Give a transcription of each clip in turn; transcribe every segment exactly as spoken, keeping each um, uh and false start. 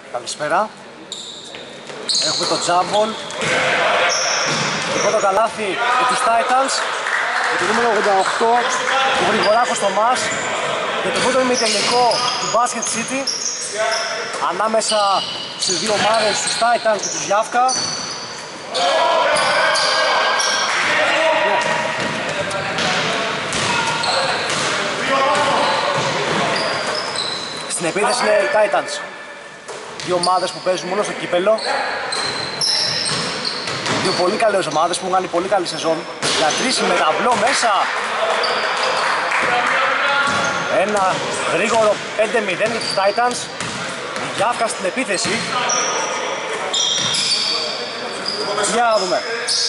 Καλησπέρα. Έχουμε το τζάμπολ. Το πρώτο καλάθι για τους Titans. Με το νούμερο ογδόντα οκτώ, ο Γρηγοράκος Θωμάς. Για το πρώτο ημιτελικό του Basket City. Ανάμεσα σε δύο ομάδες, τους Titans και τους Γιάφκα. Στην επίθεση είναι οι Titans. Δύο ομάδες που παίζουν μόνο στο κύπελλο. Δύο πολύ καλές ομάδες που έχουν κάνει πολύ καλή σεζόν. Για τρεις με ταμπλό μέσα. Ένα γρήγορο πέντε μηδέν για τους Titans. Η Γιάφκα στην επίθεση. Για να δούμε.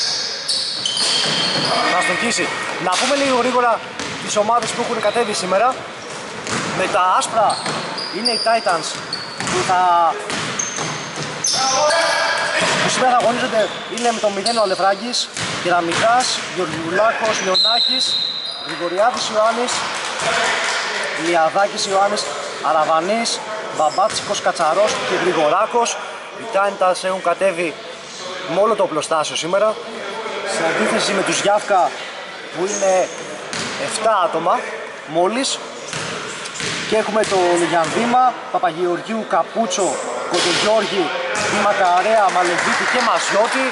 Να στοχίσει. Να πούμε λίγο γρήγορα τις ομάδες που έχουν κατέβει σήμερα. Με τα άσπρα είναι οι Titans που θα... που σήμερα θα αγωνίζονται. Είναι με το μηδέν ο Αλεφράγκης, Κεραμιδάς, Γεωργιουλάκος, Λεωνάκης, Γρηγοριάδης Ιωάννης, Λιαδάκης Ιωάννης, Αραβανής, Μπαμπάτσικος, Κατσαρός και Γρηγοράκος. Οι Titans έχουν κατέβει με όλο το οπλοστάσιο σήμερα. Σε αντίθεση με τους Γιάφκα που είναι επτά άτομα μόλις. Και έχουμε τον Γιανδήμα, Παπαγεωργίου, Καπούτσο, Κοντογιώργη, Δήμα Καρέα, Μαλεβίτη και Μασιώτη.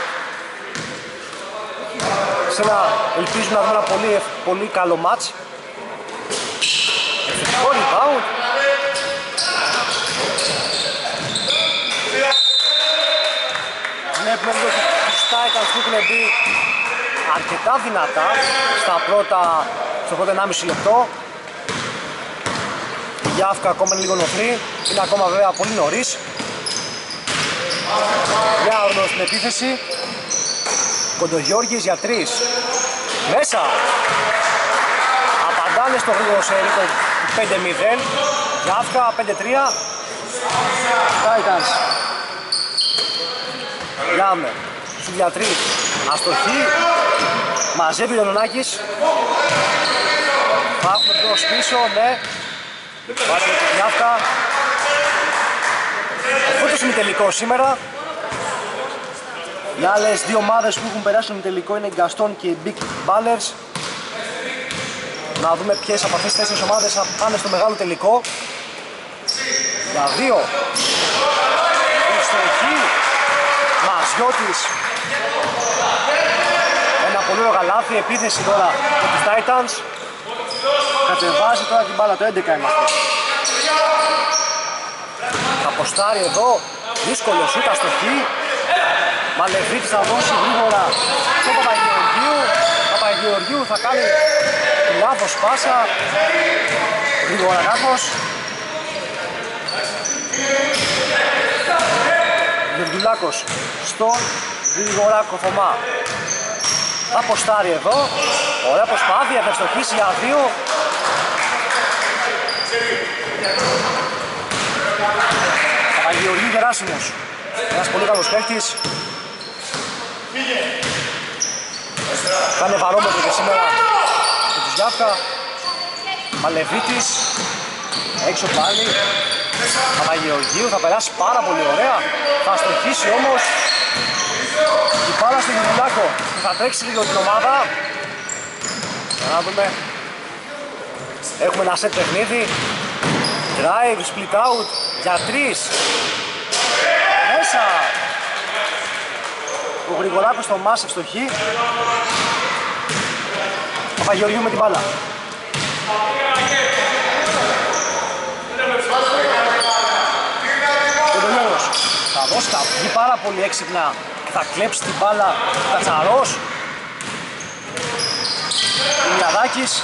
Σε ένα ελπίζουμε να δούμε ένα πολύ, πολύ καλό μάτς. Ευθυντικό rebound. Βλέπουμε εδώ τους Titans που έχουν μπει αρκετά δυνατά στα πρώτα, στο πρώτο ενάμιση λεπτό. Η Γιάφκα ακόμα είναι λίγο νοφρή, είναι ακόμα βέβαια πολύ νωρίς. Για όρνο στην επίθεση. Κοντογιώργης για τρεις. Μέσα. Απαντάνε στο γρήγορο σερί το πέντε μηδέν. Γιάφκα πέντε τρία. Titans. Γιάμε. Σου για τρεις. Αστοχή. Μαζεύει ο Λεωνάκης. Πάμε μπρος πίσω, ναι. Πάρε με την Γιάφκα. Αυτό το ημιτελικό σήμερα. Οι άλλες δύο ομάδες που έχουν περάσει το ημιτελικό είναι η Γκαστόν και οι Big Ballers. Να δούμε ποιες από αυτές τις τέσσερις ομάδες θα πάνε στο μεγάλο τελικό. Για δύο. Ευστοχή. Μασιώτης. Ένα πολύ ωραίο καλάθι. Επίθεση τώρα για τους Titans. Κατεβάζει τώρα την μπάλα, το έντεκα είμαστε. Θα ποστάρει εδώ, δύσκολο σούτ, αστοχή. Μαλεβίτης θα δώσει γρήγορα στο Παπαγεωργίου. Παπαγεωργίου θα κάνει λάθος πάσα. Γρήγορα κάπως. Γεωργιουλάκος στον Γρηγοράκο Θωμά. Θα ποστάρει εδώ. Ωραία προσπάθεια, θα ευστοχίσει για δύο. Παπαγεωργίου Γεράσιμος. Ένας πολύ καλός παίκτης. Κάνε βαρόμετρο και σήμερα με τους Γιάφκα. Μαλεβίτης. Έξω πάλι. Παπαγεωργίου θα περάσει πάρα πολύ ωραία. Θα αστοχίσει όμως. Η μπάλα στον Γρηγοράκο. Θα τρέξει λίγο την ομάδα. Για να δούμε. Έχουμε ένα set παιχνίδι. Drive, split out για τρεις. Μέσα. Ο Γρηγοράκος στο μάσε ευστοχή. Παπαγεωργίου με την μπάλα. Κοντογιώργος θα δώσει, θα βγει πάρα πολύ έξυπνα και θα κλέψει την μπάλα ο Κατσαρός. Ηλιαδάκης.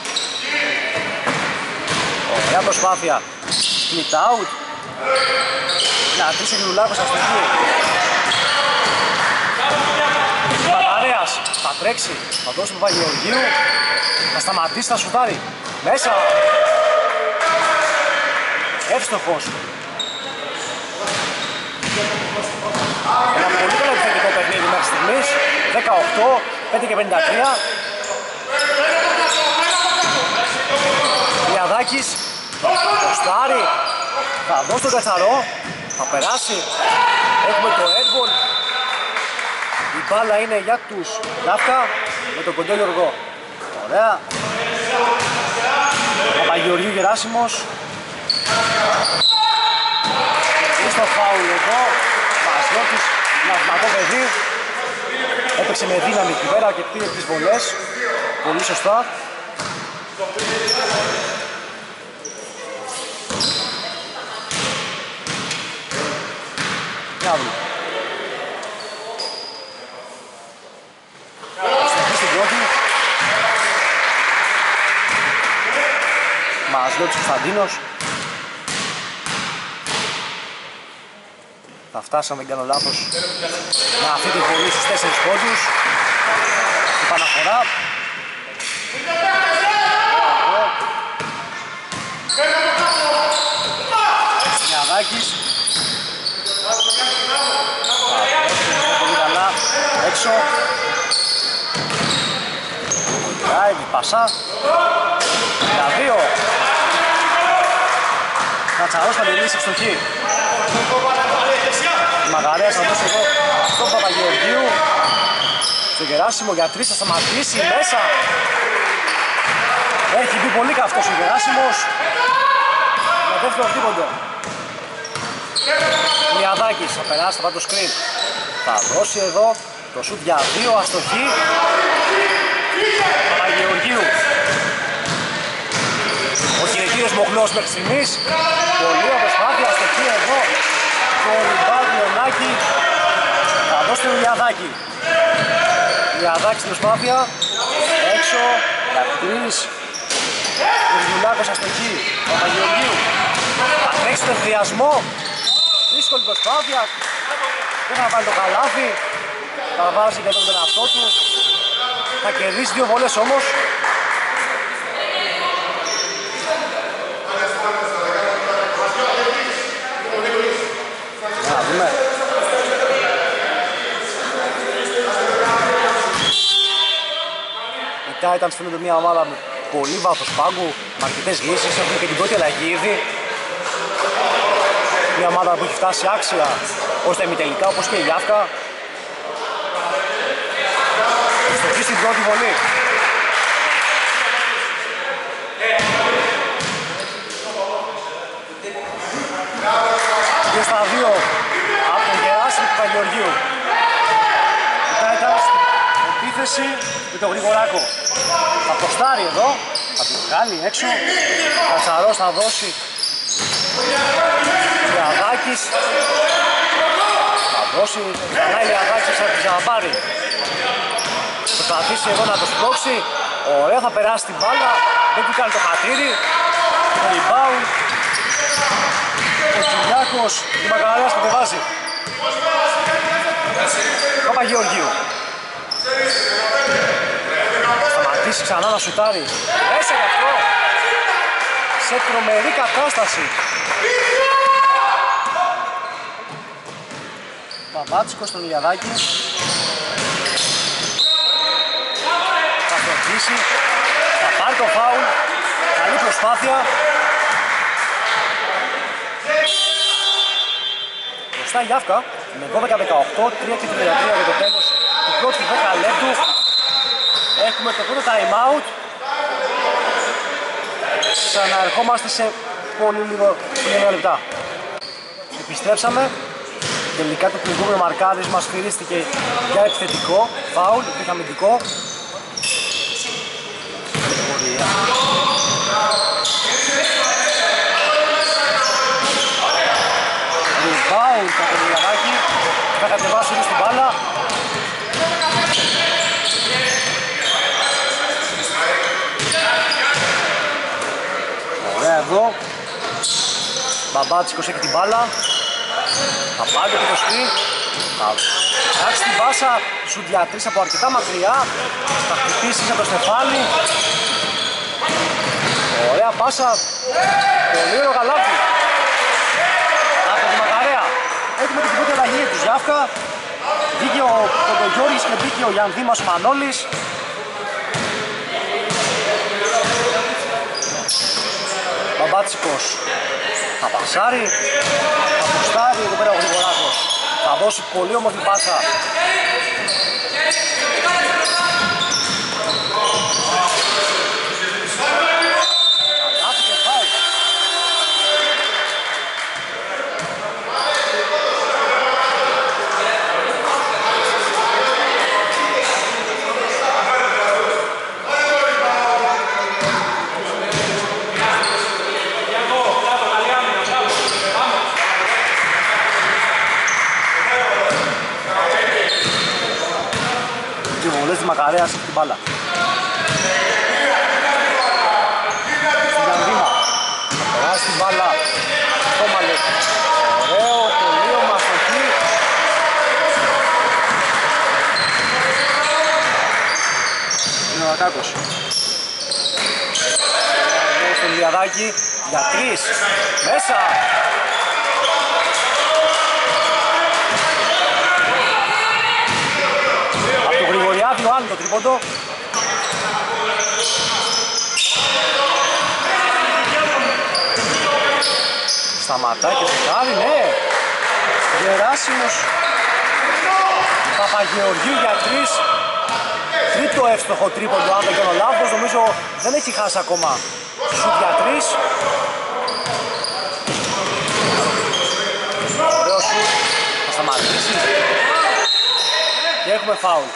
Ωραία προσπάθεια. Split out. Να τρίσει ο Γρηγοράκος αστοχή. Παταρέας θα τρέξει, θα δώσει τον Παπαγεωργίου. Θα σταματήσει, θα σουτάρει. Μέσα. Εύστοχος. Ένα πολύ καλό επιθετικό παιχνίδι μέχρι στιγμής. δεκαοκτώ, πέντε και πενήντα τρία. Ηλιαδάκης. Ποστάρι. Θα δώσει τον Κατσαρό. Θα περάσει. Έχουμε το airball. Η μπάλα είναι για τους Γιάφκα με τον κοντό Γιωργό. Ωραία. Παπαγεωργίου Γεράσιμος. Και στο φάουλ εδώ. Μαζιώτης, ένα δυνατό παιδί. Έπαιξε με δύναμη εκεί πέρα και πήρε τις βολές. Πολύ σωστά. Για να δούμε. Συνεχίζει στην πρώτη. Μαζιώτης Κωνσταντίνος. Θα φτάσει αν δεν κάνω λάθος με αυτή τη βολή στους τέσσερις πόντους. Η παναφορά. Σινιαδάκης. Πολύ καλά. Έξω. Ράιβι, πασά. Για δύο. Κατσαρός θα τελείσει ευστοχή. Μαγαρέας θα δώσει εδώ στον Παπαγεωργίου. Στο Γεράσιμο για τρεις θα σταματήσει μέσα. Έχει μπει πολύ καυτός ο Γεράσιμος. Με δεύτερο τρίποντο. Λιαδάκης θα περάσει, θα πάρει το screen. Θα δώσει εδώ το σουτ για δύο, αστοχή. Παπαγεωργίου. Ο κυνηγύριος Μοχλός μέχρι στιγμής. Πολύ αποσπάθεια, αστοχή εδώ. Το ριμπάουντ Λεωνάκη. Θα δώσει τον Λιαδάκη. Λιαδάκη στην προσπάθεια. Έξω. Για τρεις. Ο Γιουλάκος αστοχή. Παπαγεωργίου. Θα τρέξει τον ευθυδιασμό. Δύσκολη προσπάθεια. Δεν θα βάλει το καλάθι. Θα βάζει και τον εαυτό του. Θα κερδίσει δύο βολές όμως. Να δούμε. Η Titans φαίνεται μια ομάδα με πολύ βάθος πάγκου, με αρκετές λύσεις, έχουν και την πρώτη αλλαγή ήδη. Μια ομάδα που έχει φτάσει άξια ως τα ημιτελικά, όπως και η Γιάφκα. Στοχή στην πρώτη βολή. Και στα δύο από τον Γεράσιμο του Παγεωργίου. Η Titans επίθεση με τον Γρηγοράκο. Θα ποστάρει εδώ, θα την βγάλει έξω. Κατσαρός θα δώσει. Λιαδάκης. Θα δώσει. Καλά η Λιαδάκης θα την ξαναπάρει. Θα προσπαθήσει εδώ να το σπρώξει. Ωραία, θα περάσει την μπάλα. Δεν του κάνει το χατήρι. Το rebound. Ο Τσιλιάκος, η Μακαρέας κατεβάζει. Παπαγεωργίου. Σταματήσει ξανά να σουτάρει. Μέσα γι' αυτό. Σε τρομερή κατάσταση. Παπάτσικος στον Ηλιαδάκη. Θα φροντίσει. Θα πάρει το φάουλ. Καλή προσπάθεια. Μπροστά η Γιάφκα με δώδεκα δεκαοκτώ, τρία και τριάντα τρία για το τέλος του πρώτου δέκα λεπτού. Έχουμε το πρώτο time out. Ξαναερχόμαστε σε πολύ λίγο, λίγα λεπτά. Επιστρέψαμε. Τελικά το προηγούμενο μαρκάρισμα σφυρίστηκε για επιθετικό. Φάουλ, υπήρχε αμυντικό. Rebound από τον Ηλιαδάκη. Θα κατεβάσει όλη στην μπάλα. Ωραία εδώ. Μπαμπάτσικος έχει την μπάλα. Θα πάρει και το σκριν. Θα φτιάξει την πάσα. Σουτ για τρεις από αρκετά μακριά. Θα χτυπήσει από το στεφάνι. Ωραία πάσα. Πολύ ωραίο γαλάτι. Από τη Μακαρέα. Έχουμε την πρώτη αλλαγή του Γιάφκα. Βγήκε ο Κοντογιώρης και μπήκε ο Γιανδήμας Μανώλης. Μπαμπάτσικος θα πασάρει. Θα αποστάρει δώσει πολύ όμορφη πάσα. Μακαρέας έχει την μπάλα. Στην Γιανδίμα. Θα περάσει την μπάλα. Στο Μαλέ. Ωραίο, τελείωμα στο εκεί. Είναι ο Ακάκος. Εδώ στον Λιαδάκη. Για τρεις. Μέσα. Ιωάννη το τρίποντο. Σταματάει και ζευγάρι, ναι. Γεράσιμος Παπαγεωργίου για τρεις. Τρίτο εύστοχο τρίποντο, αν δεν κάνω λάθος. Νομίζω δεν έχει χάσει ακόμα σουτ για τρεις. Ωραίο σουτ. Θα σταματήσει. Και έχουμε φάουλ.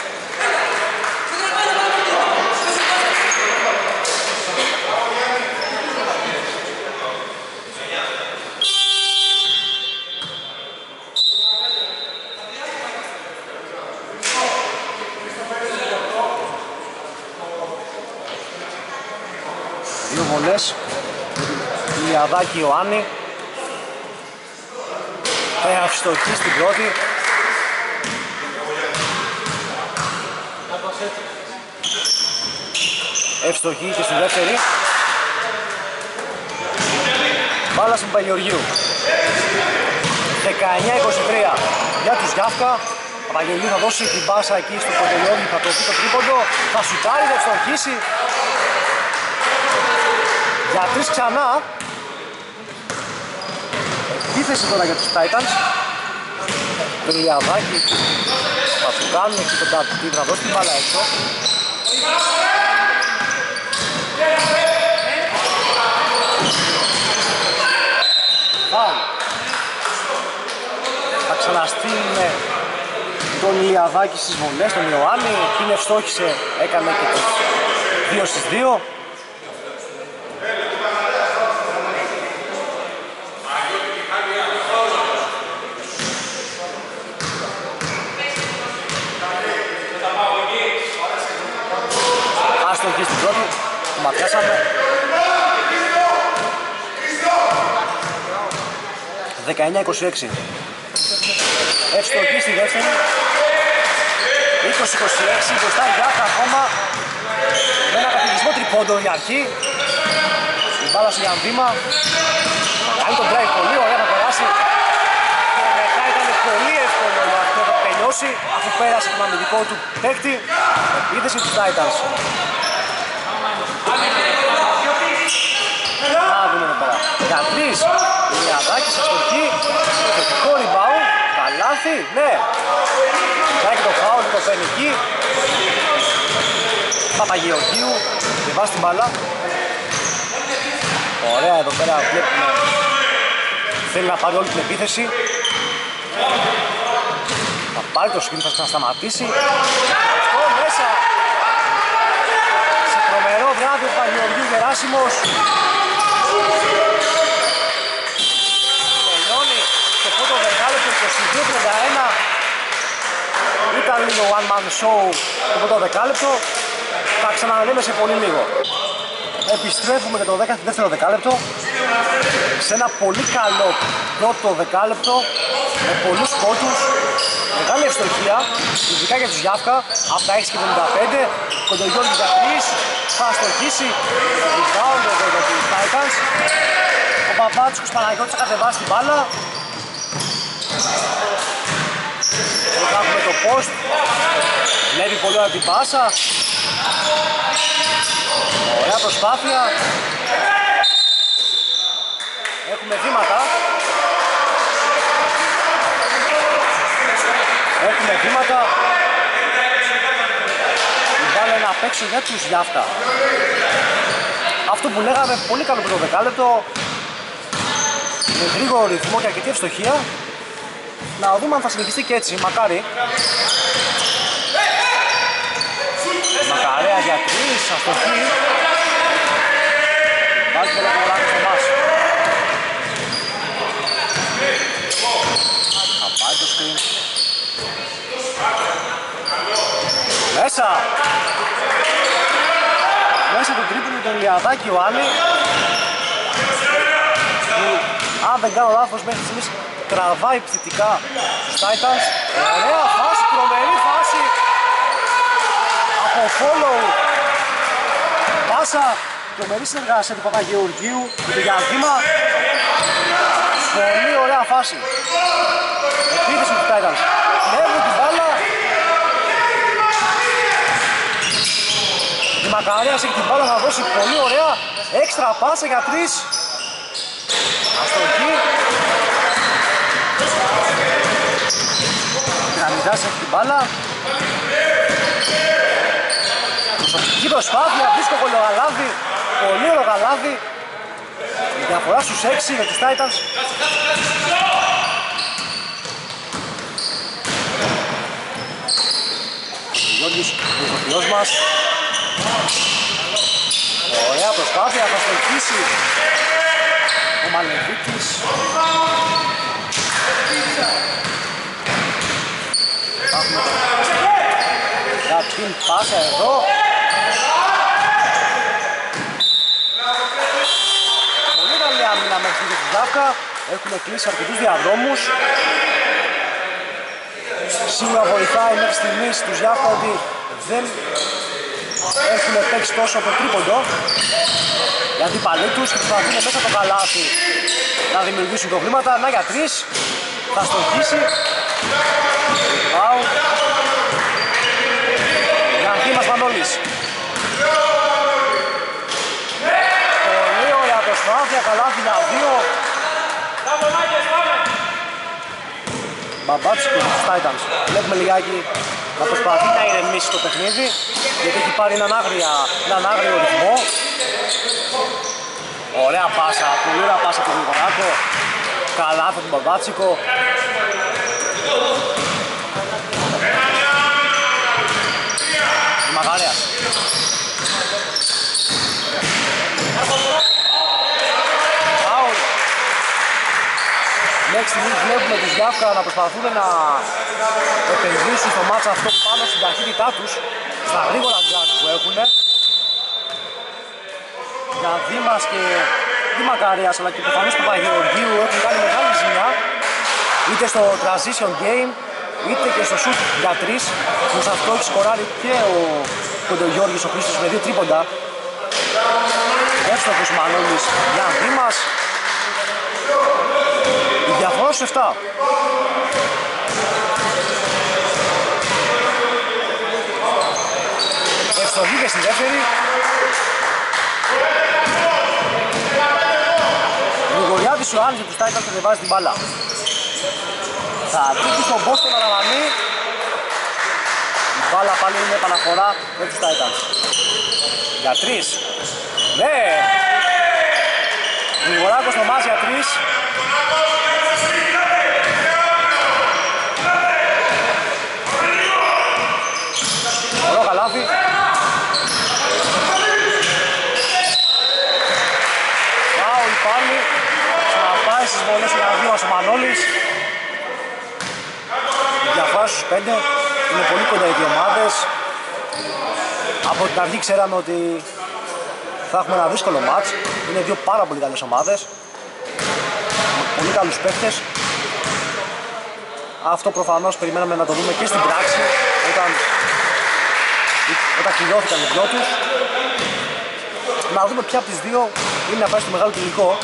Δύο βολές. Λιαδάκη Ιωάννη. Θα ευστοχεί στην πρώτη. Ευστοχή και στη δεύτερη. Μπάλα στον Παπαγεωργίου. δεκαεννιά είκοσι τρία για τους Γιάφκα. Παπαγεωργίου θα δώσει την πάσα εκεί στο Κοντελιώδη, θα το πει το τρίποντο. Θα σουτάρει, θα ευστοχίσει. Για τρεις ξανά. Επίθεση τώρα για τους Titans. Το Λιαδάκη θα του κάνουν εκεί τον Τάττη, θα δώσει την μπάλα έξω. Φάουλ. Θα ξαναστείλουμε τον Λιαδάκη στις βολές, τον Ιωάννη. Εκείνη ευστόχησε, έκανε και τις δύο στις δύο. Άστοχη στην πρώτη, το ματιάσαμε. δεκαεννιά είκοσι έξι. Ευστοχή στη δεύτερη. είκοσι είκοσι έξι, μπροστά η Γιάφκα ακόμα. Με ένα καθηγισμό τριπώντων για αρχή. Η μπάλα σε Γιανδίμα. Κάνει τον drive πολύ ωραία, να περάσει. Και μετά ήταν πολύ εύκολο να αυτό θα τελειώσει, αφού πέρασε τον αμυντικό του παίκτη. Επίθεση του Titans. Να δούμε εδώ πέρα. Για τρεις. Λιαδάκης αστοχή. Θετικό rebound. Καλάθι. Ναι. Κάνει το φάουλ, το παίρνει εκεί. Παπαγεωργίου. Και βάζει την μπάλα. Ωραία, εδώ πέρα βλέπουμε. Θέλει να πάρει όλη την επίθεση. Θα πάρει το σκριν, θα ξανασταματήσει. Αυτό μέσα. Σε τρομερό βράδυ ο Παπαγεωργίου Γεράσιμος. Τελειώνει το πρώτο δεκάλεπτο είκοσι δύο τριάντα ένα. Ήταν λίγο one man show το πρώτο δεκάλεπτο. Θα ξαναλέμε σε πολύ λίγο. Επιστρέφουμε για το δεύτερο δεκάλεπτο σε ένα πολύ καλό πρώτο δεκάλεπτο με πολλούς σκότους, μεγάλη ευστοχία, ειδικά για τους Γιάφκα, από τα έξι και εβδομήντα πέντε. Κοντογιώργης για τρεις, θα αστοχίσει, rebound εδώ για τους Titans. Ο Παπάτσικος Παναγιώτης θα κατεβάσει την μπάλα. Εδώ έχουμε το post, βλέπει πολύ ωραία την πάσα. Ωραία προσπάθεια. Έχουμε βήματα. με βήματα. Η μπάλα είναι απ' έξω για τους Γιάφκα. Αυτό που λέγαμε, πολύ καλό πρώτο δεκάλεπτο. Με γρήγορο ρυθμό και αρκετή ευστοχία. Να δούμε αν θα συνεχιστεί και έτσι, μακάρι. Μακαρέα για τρεις, αστοχή. Βάζει πολλά πολλά στο μας. Θα πάει το screen. Μέσα! Μέσα το τρίποντο τον Λιαδάκη ο Άννη. Αν δεν κάνω λάθος μέχρι στιγμής τραβάει επιθετικά στους Titans. Ωραία φάση, τρομερή φάση από follow. Πάσα, τρομερή συνεργασία του Παπαγεωργίου με το Γιανδήμα. Πολύ ωραία φάση. Επίθεση του Titans. Πνεύουν την μπάλα. Η Μακαρέας έχει την μπάλα να δώσει πολύ ωραία. Έξτρα πάσα για τρεις. Αστοχή. Γραμμιδάς έχει την μπάλα. Προσωπική προσπάθεια, δύσκολο γαλάδι. Πολύ ωραίο γαλάδι. Η διαφορά στους έξι με τους Titans. Ο Γιώργης, ο ηθοποιός μας. Ωραία προσπάθεια, θα στοχίσει ο Μαλεβίτης. Έχουμε μια την πάσα εδώ. Πολύ καλή άμυνα μέχρι τη Γιάφκα. Έχουν κλείσει αρκετούς διαδρόμους. Σίγουρα βοηθάει μέχρι στιγμής τους Γιάφκα ότι δεν έχουν παίξει τόσο το τρίποντο. Οι αντίπαλοι τους και προσπαθούν μέσα το καλάθι να δημιουργήσουν προβλήματα. Να για τρεις. Θα στοχίσει. Πάου. Γιαννήμας Μανώλης. Πολύ ωραία προσπάθεια. Καλάθι για δύο. Μπαμπάτσικο στους Titans. Βλέπουμε λιγάκι να προσπαθεί να ηρεμήσει το παιχνίδι, γιατί έχει πάρει έναν, άγρια, έναν άγριο ρυθμό. Ωραία πάσα, πολύ ωραία πάσα από τον Γρηγοράκο. Καλά από τον Μπαμπάτσικο. Η Μαγαρέας. Φάουλ. Μέχρι στιγμής βλέπουμε τους Γιάφκα να προσπαθούν να επενδύσουν στο μάτσα αυτό πάνω στην ταχύτητά τους, στα γρήγορα τζακ που έχουν. Για Δήμας και τη Μακαρέας αλλά και προφανώς του Παπαγεωργίου έχουν κάνει μεγάλη ζημιά, είτε στο transition game είτε και στο shoot για τρεις, που σε αυτό έχει σκοράρει και ο Κοντογιώργης ο Χρήστος με δύο τρίποντα. Εύστοχος Μανώλης για Δήμας. Η διαφορά στους εφτά. Ευστοχή και στη δεύτερη. Γρηγοριάδης ο Άννης για τους Titans και δεν βάζει την μπάλα. Θα δείξει στον Boston να αναμανεί. Η μπάλα πάλι είναι επαναφορά με τους Titans. Για τρεις. Ναι! Γρηγοράκος στο μάτς για τρεις. Ωραίο καλάθι. Φάουλ πάλι. Ξαναπάει στις βολές για να δει μας ο Μανώλης. Η διαφορά στους πέντε. Είναι πολύ κοντά οι δύο ομάδες. Από την αρχή ξέραμε ότι θα έχουμε ένα δύσκολο μάτς. Είναι δύο πάρα πολύ καλές ομάδες. Με πολύ καλούς παίκτες. Αυτό προφανώς περιμέναμε να το δούμε και στην πράξη όταν, όταν κληρώθηκαν οι δυο τους. Να δούμε ποια από τις δύο είναι να πάει στο μεγάλο τελικό.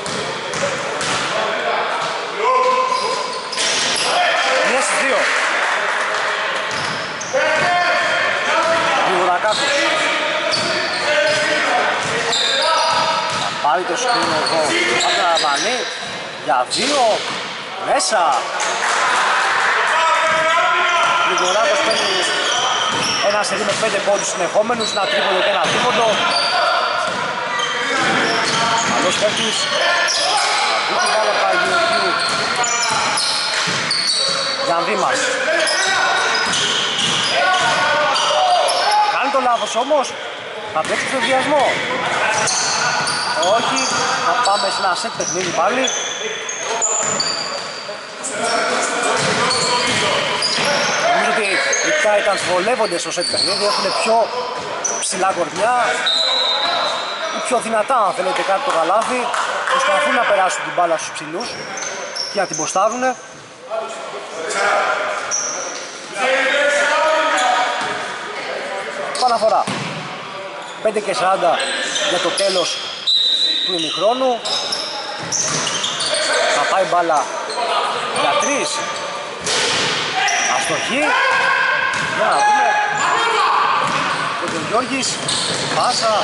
Μία στις δύο. Γρηγορακάκος. Θα πάρει το σκριν εδώ από τον Αραβανή. Για δύο. Μέσα. Γρηγοράκος παίρνει ένα σερί με πέντε πόντους συνεχόμενους, ένα τρίποντο και ένα τρίποντο. Καλός παίκτης. Θα δει την μπάλα Παγιοργίου. Γιανδήμας. Κάνει το λάθος όμως. Θα τρέξει στο βιασμό. Όχι, θα πάμε σε ένα σετ παιχνίδι πάλι. Νομίζω ότι οι Titans βολεύονται στο σετ παιχνίδι, έχουν πιο ψηλά κορμιά ή πιο δυνατά αν θέλετε κάτι το καλάθι. Προσπαθούν να περάσουν την μπάλα στους ψηλούς και να την ποστάρουνε. Παναφορά πέντε και σαράντα για το τέλος του ημιχρόνου. Θα πάει μπάλα για τρεις. Αστοχή. Για να δούμε. Και τον Γιώργης. Πάσα.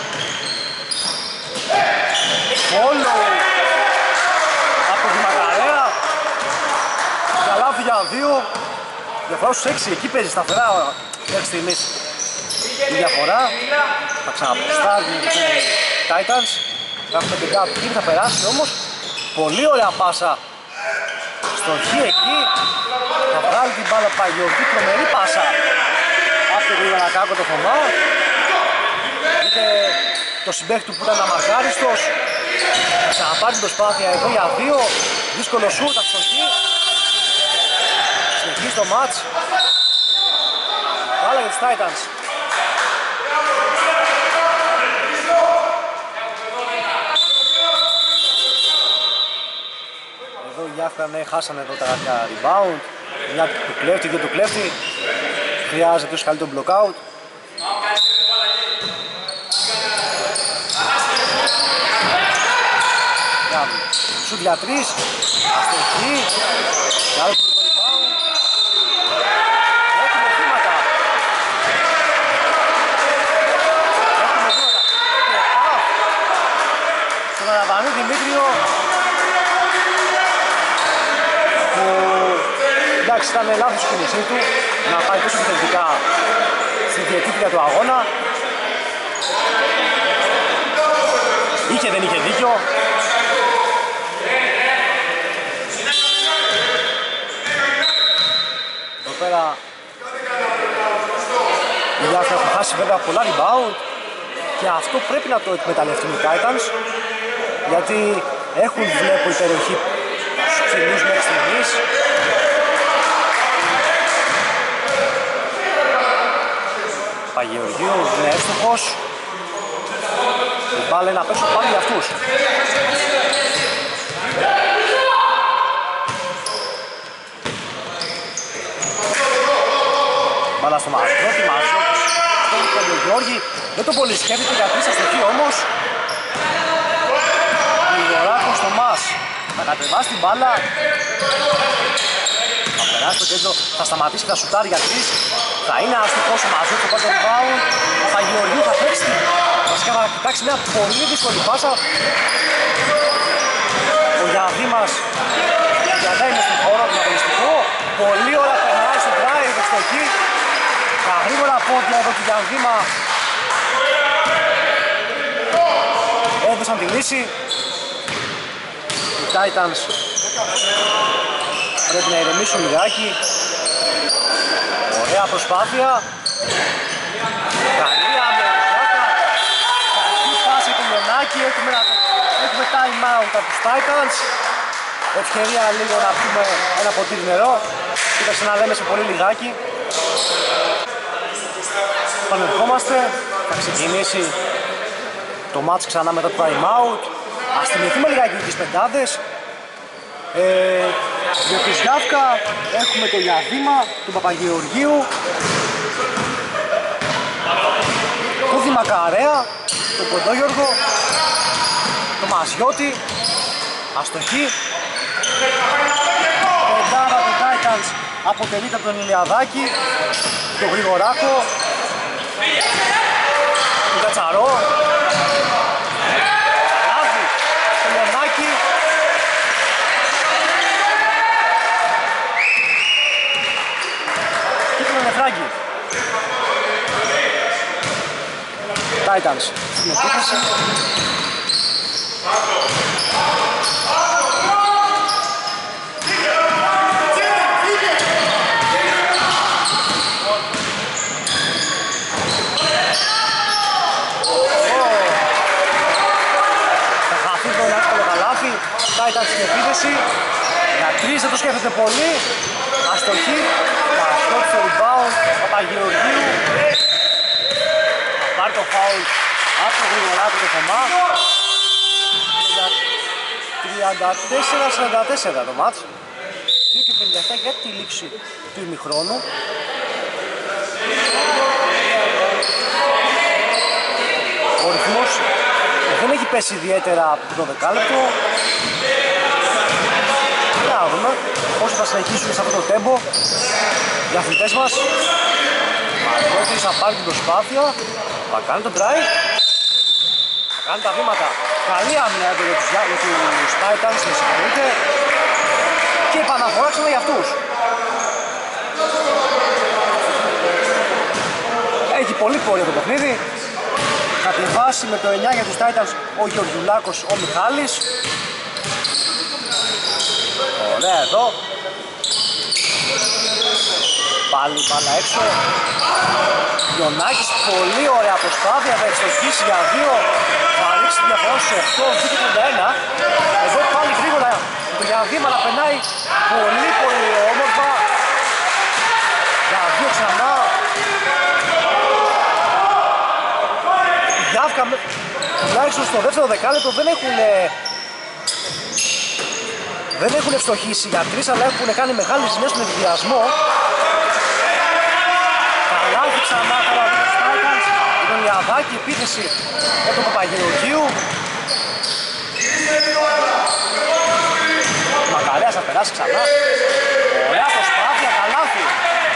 Φόλο από τη Μακαρέα. Καλάθι για δύο. Διαφορά στους έξι. Εκεί παίζει σταθερά μέχρι στιγμής η διαφορά. Θα ξαναποστάρουν οι Titans. Έχουμε την κάτω εκεί, θα περάσει όμως. Πολύ ωραία πάσα στο χ εκεί. Θα βγάλει την μπάλα Παγιοργίου, τρομερή πάσα από τον Γρηγορακάκο το Θωμά. Είτε το συμπαίχτη του που ήταν αμαρκάριστος. Θα ξαναπάρει την προσπάθεια εδώ για δύο. Δύσκολο σούτ, αστοχή. Συνεχίζει το μάτς. Μπάλα για τους Titans. Εδώ οι Γιάφκα ναι, χάσανε εδώ τα κάποια rebound. Μια του κλέφτη, δύο του κλέφτη. Χρειάζεται όσο καλύτερο blockout. Σουτ για τρεις. Αστοχή. Και άλλο του rebound. Έχουμε θύματα. Έχουμε θύματα. Στον Αραβανή Δημήτριο. Εντάξει, ήταν λάθος η κίνησή του να πάει τόσο επιθετικά στη διαιτήτρια του αγώνα. Είχε δεν είχε δίκιο. Εδώ πέρα οι Γιάφκα έχουν χάσει βέβαια πολλά rebound και αυτό πρέπει να το εκμεταλλευτούν οι Titans, γιατί έχουν βλέπω υπεροχή στους ψηλούς μέχρι στιγμής. Παγιοργίου είναι εύστοχος. Η μπάλα είναι απ' έξω πάλι για αυτούς. Μπάλα στο Μαζιώτη, Μαζιώτης στον Παγιοργίου. Δεν το πολύ σκέφτεται για τρεις αστοχή όμως. Γρηγοράκος στο Μας. Θα κατεβάσει την μπάλα. Θα περάσει το κέντρο, θα σταματήσει και θα σουτάρει για τρεις. Θα είναι αστοχός ο Μαζιώτης, θα πάει το rebound. Ο Παγιοργίου θα παίξει. Βασικά θα κοιτάξει μια πολύ δύσκολη πάσα. Ο Γιανδήμας διαδάει μες στον χώρο του αγωνιστικό. Πολύ ωραία περνάει στο drive, στο εκεί. Τα γρήγορα πόδια εδώ του Γιανδήμα έδωσαν τη λύση. Οι Titans πρέπει να ηρεμήσουν λιγάκι. Ωραία προσπάθεια. Καλή αμερικάτα. Καλή φάση του Λιονάκη. Έχουμε, έχουμε time out από τους Titans. Ευκαιρία λίγο να πούμε ένα ποτήρι νερό και θα ξαναλέμε σε πολύ λιγάκι. Πανερχόμαστε. Θα ξεκινήσει το match ξανά μετά το time out. Ας θυμηθούμε λιγάκι τις πεντάδες. Ε, για τους Γιάφκα έχουμε το Γιανδήμα, τον Παπαγεωργίου, τον Δημακαρέα, τον Κοντόγιοργο, τον Μασιώτη, αστοχή. Πεντάδα των Titans αποτελείται από τον Ηλιαδάκη, τον Γρηγοράκο, τον Κατσαρό, Λάβη, τον Λιονάκη. Titans στην επίθεση. Titans στην επίθεση, για τρεις δεν το σκέφτεται πολύ, αστοχή, Πασχότη στο rebound, Παπαγεωργίου, θα πάρει το foul από το γρηγοράτο το Θωμά, τριάντα τέσσερα σαράντα τέσσερα το μάτς, δύο και πενήντα επτά για τη λήξη του ημιχρόνου. Ο ρυθμός δεν έχει πέσει ιδιαίτερα από το δεκάλεπτο. Να δούμε πόσο θα συνεχίσουν σε αυτό το τέμπο οι αθλητές μας. Μαρκώτης θα πάρει την προσπάθεια, θα κάνει τον drive, θα κάνει τα βήματα. Καλή άμυνα για τους Titans, με συγχωρείτε. Και επαναφορά ξανά για αυτούς. Έχει πολύ πορεία το παιχνίδι. Κατεβάσει με το εννιά για τους Titans ο Γεωργιουλάκος, ο Μιχάλης. Ωραία εδώ. Πάλι μπάλα έξω. Γιονάκης, πολύ ωραία προσπάθεια, θα εξοχίσει για δύο. Θα ρίξει τη διαφορά στους οκτώ, δύο και τριάντα ένα. Εδώ πάλι γρήγορα το διαδήμα να περνάει πολύ πολύ όμορφα. Για δύο ξανά. Γιάφκα, τουλάχιστον στο δεύτερο δεκάλεπτο δεν έχουν δεν έχουν ευστοχίσει για τρεις, αλλά έχουν κάνει μεγάλη ζημιά στον ευδιασμό. Καλάθι ξανά, καλά τους Titans, με τον Ιαδάκη, επίθεση για τον Παπαγεωργίου. Μακαρέας θα περάσει ξανά. Ωραία προσπάθεια, καλάθι.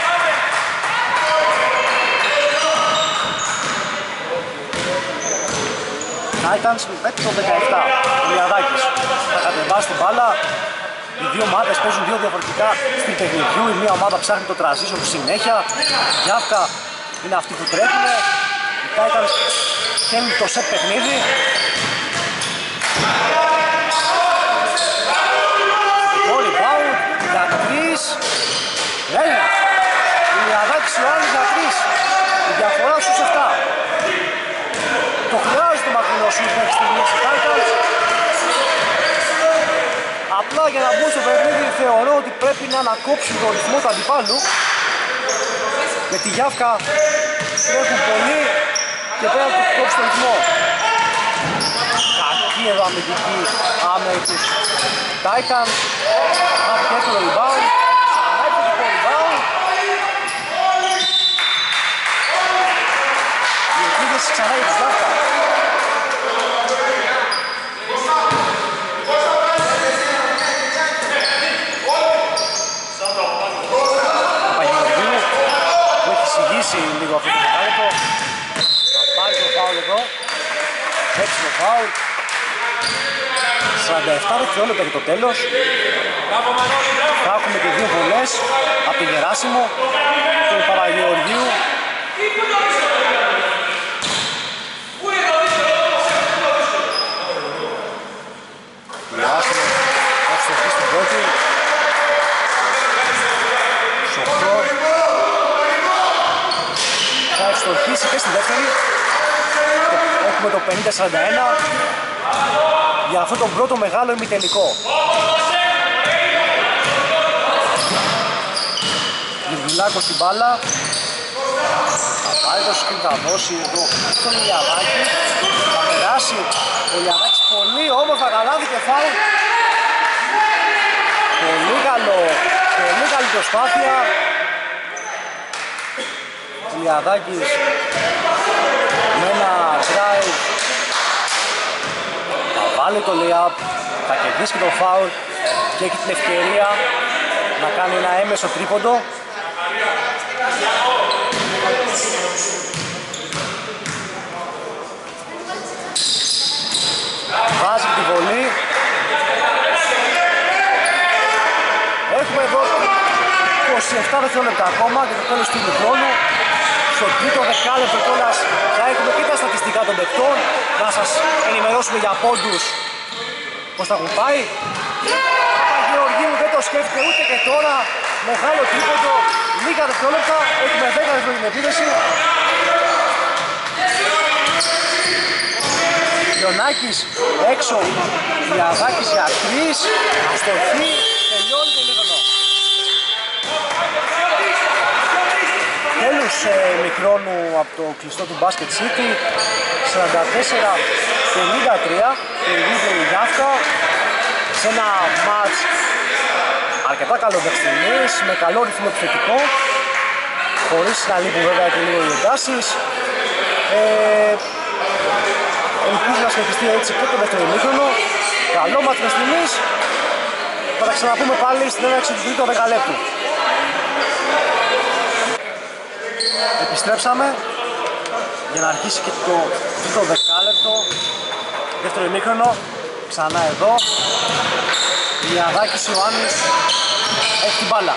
Titans με το δεκαεπτά, ο Ιαδάκης θα κατεβάσει την μπάλα. Οι δύο ομάδες παίζουν δύο διαφορετικά στην παιχνιδιού. Η μία ομάδα ψάχνει το transition συνέχεια. Η Γιάφκα είναι αυτοί που τρέχουν. Οι Titans θέλουν το set παιχνίδι. Το rebound για τρεις. Έλα! Ο Ιαδάκης Ιωάννης για τρεις. Η διαφορά στους επτά. Το χρειάζεται το μακρινό σου μέχρι στιγμής οι Titans. Απλά για να μπουν στο παιχνίδι θεωρώ ότι πρέπει να ανακόψουν το ρυθμό του αντιπάλου. Με τη Γιάφκα τρέχουν πολύ και πρέπει να κόψουν το ρυθμό. Κακή εδώ αμυντική άμεση τους Titans. Έχει και το rebound. Ξανά έχει το rebound. Η επίθεση ξανά για τους Γιάφκα. Λίγο αυτό το δεκάλεπτο. Θα πάρει το φάουλ εδώ. Έτσι το φάουλ. σαράντα επτά δευτερόλεπτα για το τέλος. Θα έχουμε και δύο βολές από τον Γεράσιμο, τον Παπαγεωργίου. Γεράσιμο θα στοχεί στην πρώτη. Θα ευστοχίσει και στη δεύτερη. Έχουμε το πενήντα σαράντα ένα για αυτό τον πρώτο μεγάλο ημιτελικό. Γουργουλάκος στην μπάλα. Θα πάρει το σκριν, θα δώσει εδώ στον Ηλιαδάκη. Θα περάσει ο Ηλιαδάκης πολύ όμορφα, καλάδι και φάουλ. Πολύ καλό, πολύ καλή προσπάθεια. Ηλιαδάκης με ένα drive θα βάλει το lay-up, θα κερδίσει και το foul και έχει την ευκαιρία να κάνει ένα έμεσο τρίποντο. Βάζει τη βολή. Έχουμε εδώ είκοσι επτά δευτερόλεπτα ακόμα και το τέλος του ημιχρόνου. Στο τρίτο δεκάλεπτο κιόλας θα έχουμε και τα στατιστικά των παικτών, να σας ενημερώσουμε για πόντους πως θα έχουν πάει. Παπαγεωργίου δεν το σκέφτεται ούτε και τώρα, μεγάλο τρίποντο, λίγα δευτερόλεπτα, έχουμε δέκα δευτερόλεπτα την επίδεση. Λιονάκης έξω, Λιαδάκης για τρεις, αστοχή, τελειώνει το ημίχρονο. Τέλος ε, μικρόνου από το κλειστό του Basket City, σαράντα τέσσερα πενήντα τρία, κερδίζει η Γιάφκα σε ένα μάτς αρκετά καλό δεξινής, με καλό ρυθμό επιθετικό, χωρίς να λείπουν βέβαια και λίγο οι εντάσεις. Ε, Ελπίζω να συνεχιστεί έτσι και το δεύτερο ημίχρονο. Καλό μάτς με στιγμής. Θα τα ξαναπούμε πάλι στην έναρξη του τρίτου δεκαλέπτου. Επιστρέψαμε για να αρχίσει και το τρίτο δεκάλεπτο. Δεύτερο ημίχρονο. Ξανά εδώ. Λιαδάκης Ιωάννης έχει την μπάλα.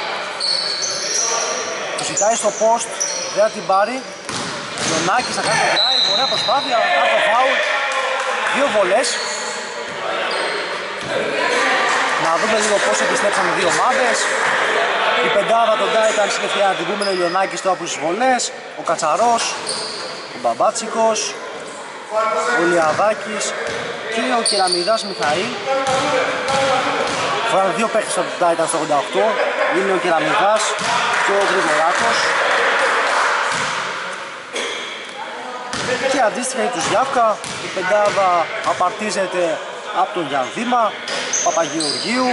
Το ζητάει στο post. Δεν θα την πάρει. Λιονάκης θα κάνει το drive. Ωραία προσπάθεια. Θα κάνει το foul. Δύο βολές. Να δούμε λίγο πώς επιστρέψαν οι δύο ομάδες. Η πεντάδα των Titans είναι πια την πούμε, ο Λιονάκης τώρα από τις βολές, ο Κατσαρός, ο Μπαμπάτσικος, ο Λιαδάκης και ο Κεραμιδάς Μιχαήλ. Φοράνε δύο παίκτες από τον Titans στο ογδόντα οκτώ, είναι ο Κεραμιδάς και ο Γρηγοράκος. Και αντίστοιχα για τους Γιάφκα, η πεντάδα απαρτίζεται από τον Γιανδήμα, Παπαγεωργίου,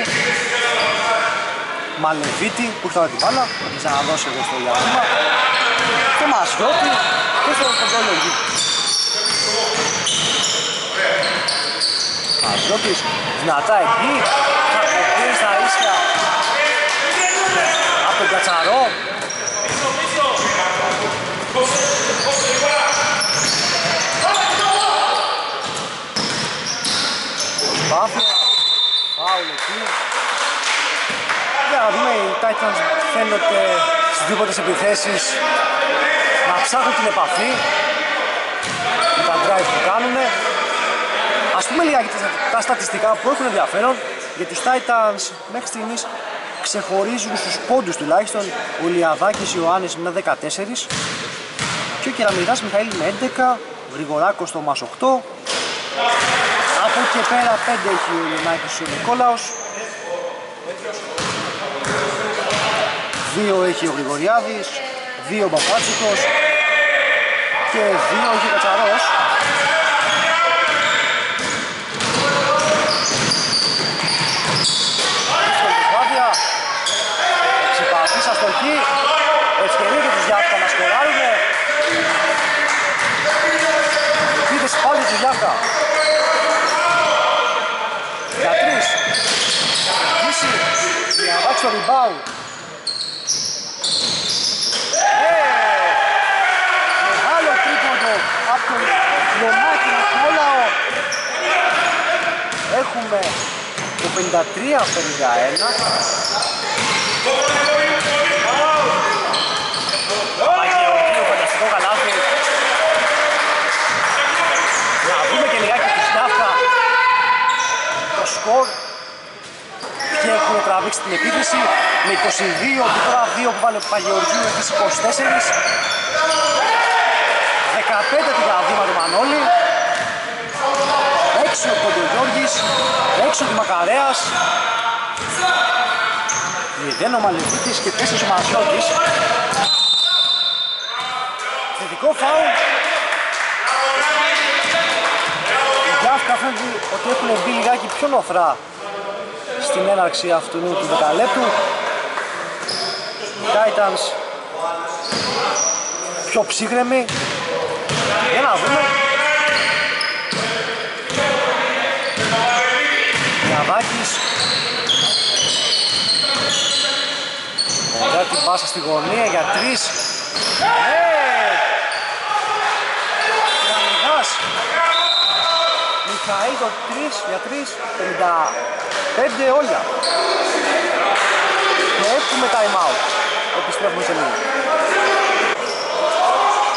Μαλεβίτη που ήρθα την μπάλα, θα την ξαναδώσει εγώ στο Γιανδήμα, και Μασιώτη και στον Κοντόλογη. Μασιώτης δυνατά εκεί, θα κοπεί στα ίσια από τον Κατσαρό. Προσπάθεια, φάουλ εκεί. Για να δούμε, οι Titans φαίνονται στις δύο πρώτες επιθέσεις να ψάχνουν την επαφή με τα drive που κάνουν. Ας πούμε λίγα και τα στατιστικά που έχουν ενδιαφέρον, για τους Titans μέχρι στιγμής ξεχωρίζουν στους πόντους τουλάχιστον ο Λιαδάκης Ιωάννης με δεκατέσσερα και ο Κεραμιδάς Μιχαήλ με έντεκα, ο Γρηγοράκος Θωμάς οκτώ. Από εκεί και πέρα πέντε έχει ο Λιονάκης ο Νικόλαος, δύο έχει ο Γρηγοριάδης, δύο ο Μπαπάτσικος και δύο έχει ο Κατσαρός. Ξεπαθής αστοχή, ευκαιρία και τους Γιάφκα να σκοράρουνε. Επίθεση πάλι του Γιάφκα. Για τρεις. Γύση. Για να βάξει το rebound. Μεγάλο τρίποντο από τον Λιονάκη Νικόλαο. Έχουμε το πενήντα τρία πενήντα ένα. Παπαγεωργίου, φανταστικό καλάθι. Να δούμε και λιγάκι τη Γιάφκα το σκορ και έχουν τραβήξει την επίθεση με είκοσι δύο και τώρα δύο που βάλε ο Παπαγεωργίου επίσης είκοσι τέσσερα, δεκαπέντε του Γιανδήμα του Μανώλη, έξι ο Κοντογιώργης, έξι ο Δημακαρέας, μηδέν ο Μαλεβίτης και τέσσερα ο Μασιώτης. Θετικό φάουλ. Οι Γιάφκα φαίνεται ότι έχουν μπει λιγάκι πιο νοθρά στην έναρξη αυτού του δεκαλέπτου. Οι Titans πιο ψύχρεμοι. Για να δούμε. Γιαβάκης. Ωραία την πάσα στη γωνία για τρεις. Γιαννιδάς. Μιχαήλ το τρεις για τρεις. πενήντα πέντε όλια. Και έχουμε time out. Επιστρέφουμε σε λίγο.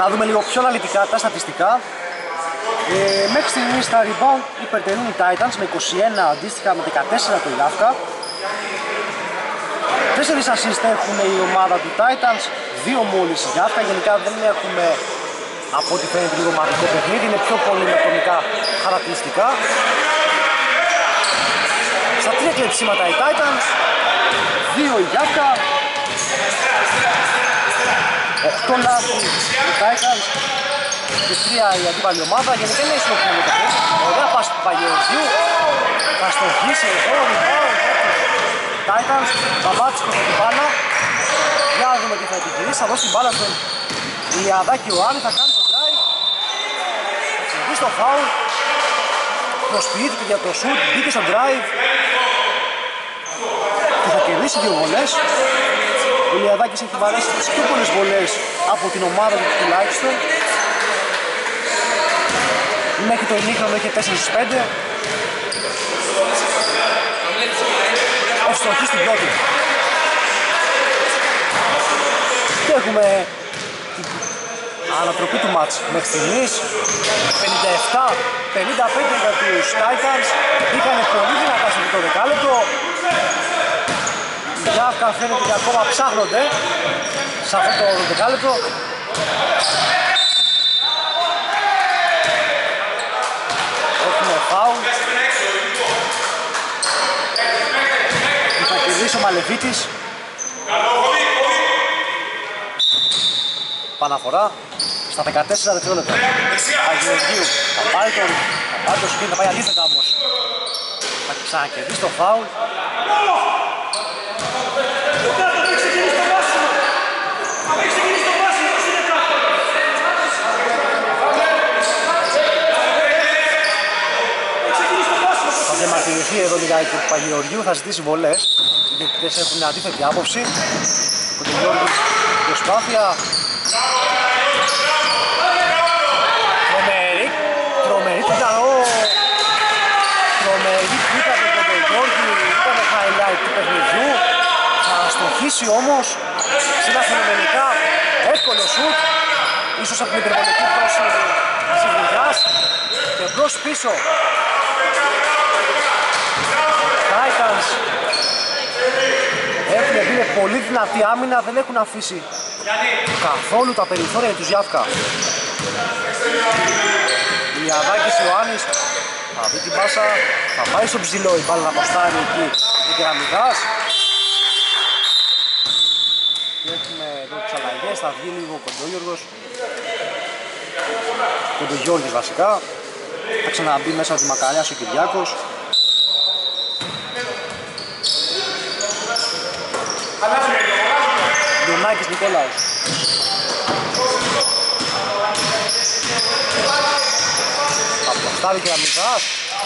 να δούμε λίγο πιο αναλυτικά τα στατιστικά. Ε, μέχρι στιγμής στα rebound υπερτερούν οι Titans με είκοσι ένα αντίστοιχα με δεκατέσσερα το Ιάφκα. Τέσσερις assist έχουν η ομάδα του Titans, δύο μόλις η Ιάφκα. Γενικά δεν έχουμε, από ό,τι φαίνεται, λίγο μαγικό παιχνίδι, είναι πιο πολύ με ατομικά χαρακτηριστικά. Στα τρία κλεψίματα οι Titans, δύο η Ιάφκα, οκτώ λάθη οι Titans και τρία η αντίπαλη ομάδα. Γενικά είναι ισορροπημένο το παιχνίδι. Ωραία πάση του Παγεωργίου, θα στοχίσει εδώ, rebound Titans, Μπαμπάτσικος με την μπάλα. Για να δούμε τι θα επιχειρήσει, θα δώσει την μπάλα στον Ηλιαδάκη Ιωάννη, θα κάνει το drive, θα ξεβεί στο foul, προσποιήθηκε για το shoot, μπήκε στο drive και θα κερδίσει δύο βολές. Ο Ηλιαδάκης έχει βαρέσει τις πιο πολλές βολές από την ομάδα του τουλάχιστον. Μέχρι το ημίχρονο είχε τέσσερα στις πέντε. Ευστοχή στην πρώτη. Και έχουμε την ανατροπή του μάτς μέχρι στιγμής. πενήντα επτά πενήντα πέντε για τους Titans. Είχαν πολύ δυνατά στο τρίτο δεκάλεπτο. Οι Ιάφκα φαίνεται και ακόμα ψάχνονται σε αυτό το δεκάλεπτο. Έχουμε φάουλ. Θα κερδίσει ο Μαλεβίτης. Παναφορά στα δεκατέσσερα δευτερόλεπτα. Παγεωργίου θα πάρει το, θα πάρει το σκριν, θα πάει αντίθετα όμως. Θα ξανακερδίσει το φάουλ. Θα διαμαρτυρηθεί εδώ λιγάκι του Παγεωργίου, θα ζητήσει βολές. Οι διαιτητές έχουν αντίθετη άποψη. Ο Γιώργης προσπάθεια. Τρομερή, τρομερή τυγαρό. Τρομερή πίτα από τον Γιώργη, ήταν highlight του παιχνιδιού. Θα στοχίσει όμως σε ένα φαινομενικά εύκολο σουτ. Ίσως από την υπερβολική πτώση της Ιδρυγιάς. Και μπρος πίσω. Titans έχουν μπει πολύ δυνατή άμυνα, δεν έχουν αφήσει καθόλου τα περιθώρια τους Ιάφκα. Ηλιαδάκης Ιωάννης θα δει την πάσα, θα πάει στο ψηλό, η μπάλα να αποστάρει εκεί την Κεραμιδάς. Και έχουμε εδώ τις αλλαγές, θα βγει λίγο ο Κοντόγιοργος, Κοντογιώργης βασικά. Θα ξαναμπεί μέσα από τη Μακαριάς ο Κυριάκος. Λιονάκης Νικόλαος. Αποστάρει και Αμυδάς.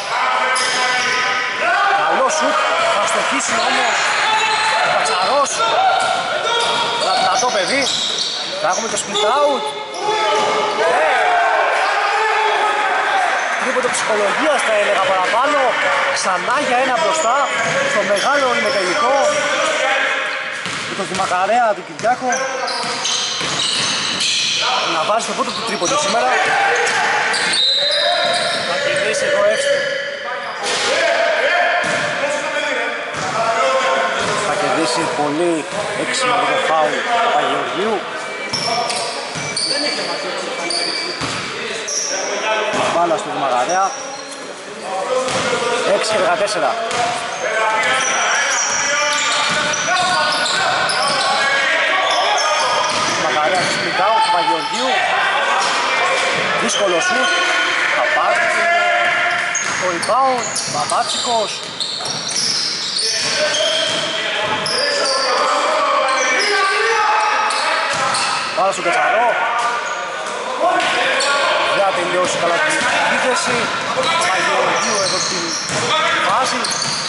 Καλό σουτ, θα στοχίσει όμως ο Κατσαρός. Ένα δυνατό παιδί. Θα έχουμε το split out. Τίποτε ψυχολογίας θα έλεγα παραπάνω. Ξανά για ένα μπροστά στο μεγάλο ημιτελικό. Το Δημακαρέα του Κυριάκου να βάζει το πρώτο του τρίποντο σήμερα. Θα κερδίσει εδώ εύστοχο. Θα κερδίσει πολύ έξυπνα με το φάουλ του Παγεωργίου. Μπάλα στο Δημακαρέα. έξι και δεκατέσσερα. Split out του Παγεωργίου. Δύσκολο σουτ. Θα πάρει το rebound. Μπαμπάτσικος. Πάρα στον Κατσαρό. Δεν θα τελειώσει καλά την επίθεση. Παγεωργίου εδώ την βάση.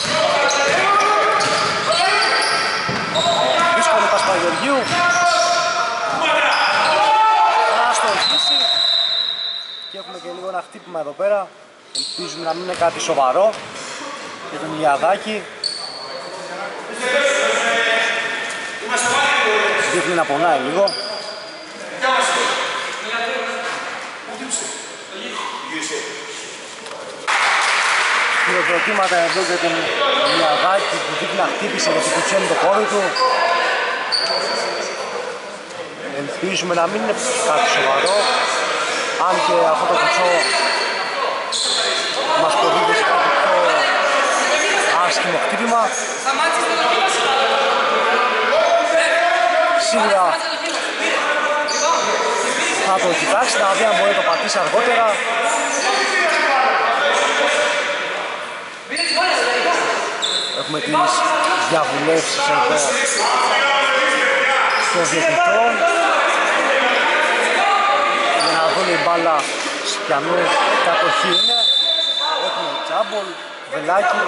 Δύσκολη πας Παγεωργίου. Και έχουμε και λίγο ένα χτύπημα εδώ πέρα. Ελπίζουμε να μην είναι κάτι σοβαρό για τον Ηλιαδάκη. Δείχνει να πονάει λίγο. χειροκροτήματα εδώ για την Μιαδάκη που δίπλα χτύπησε γιατί κουτσένει το κόρη του. Ελπίζουμε να μην είναι κάτι σοβαρό, αν και αυτό το κουτσό μας προδίδει σε κάτι πιο άσχημο χτύπημα. Σίγουρα θα το κοιτάξει, να δει αν μπορεί να το πατήσει αργότερα. Έχουμε τις διαβουλεύσεις εδώ των διαιτητών για να δουν η μπάλα σε ποιανού κατοχή είναι. Έχουμε Τζάμπολ, Βελάκι.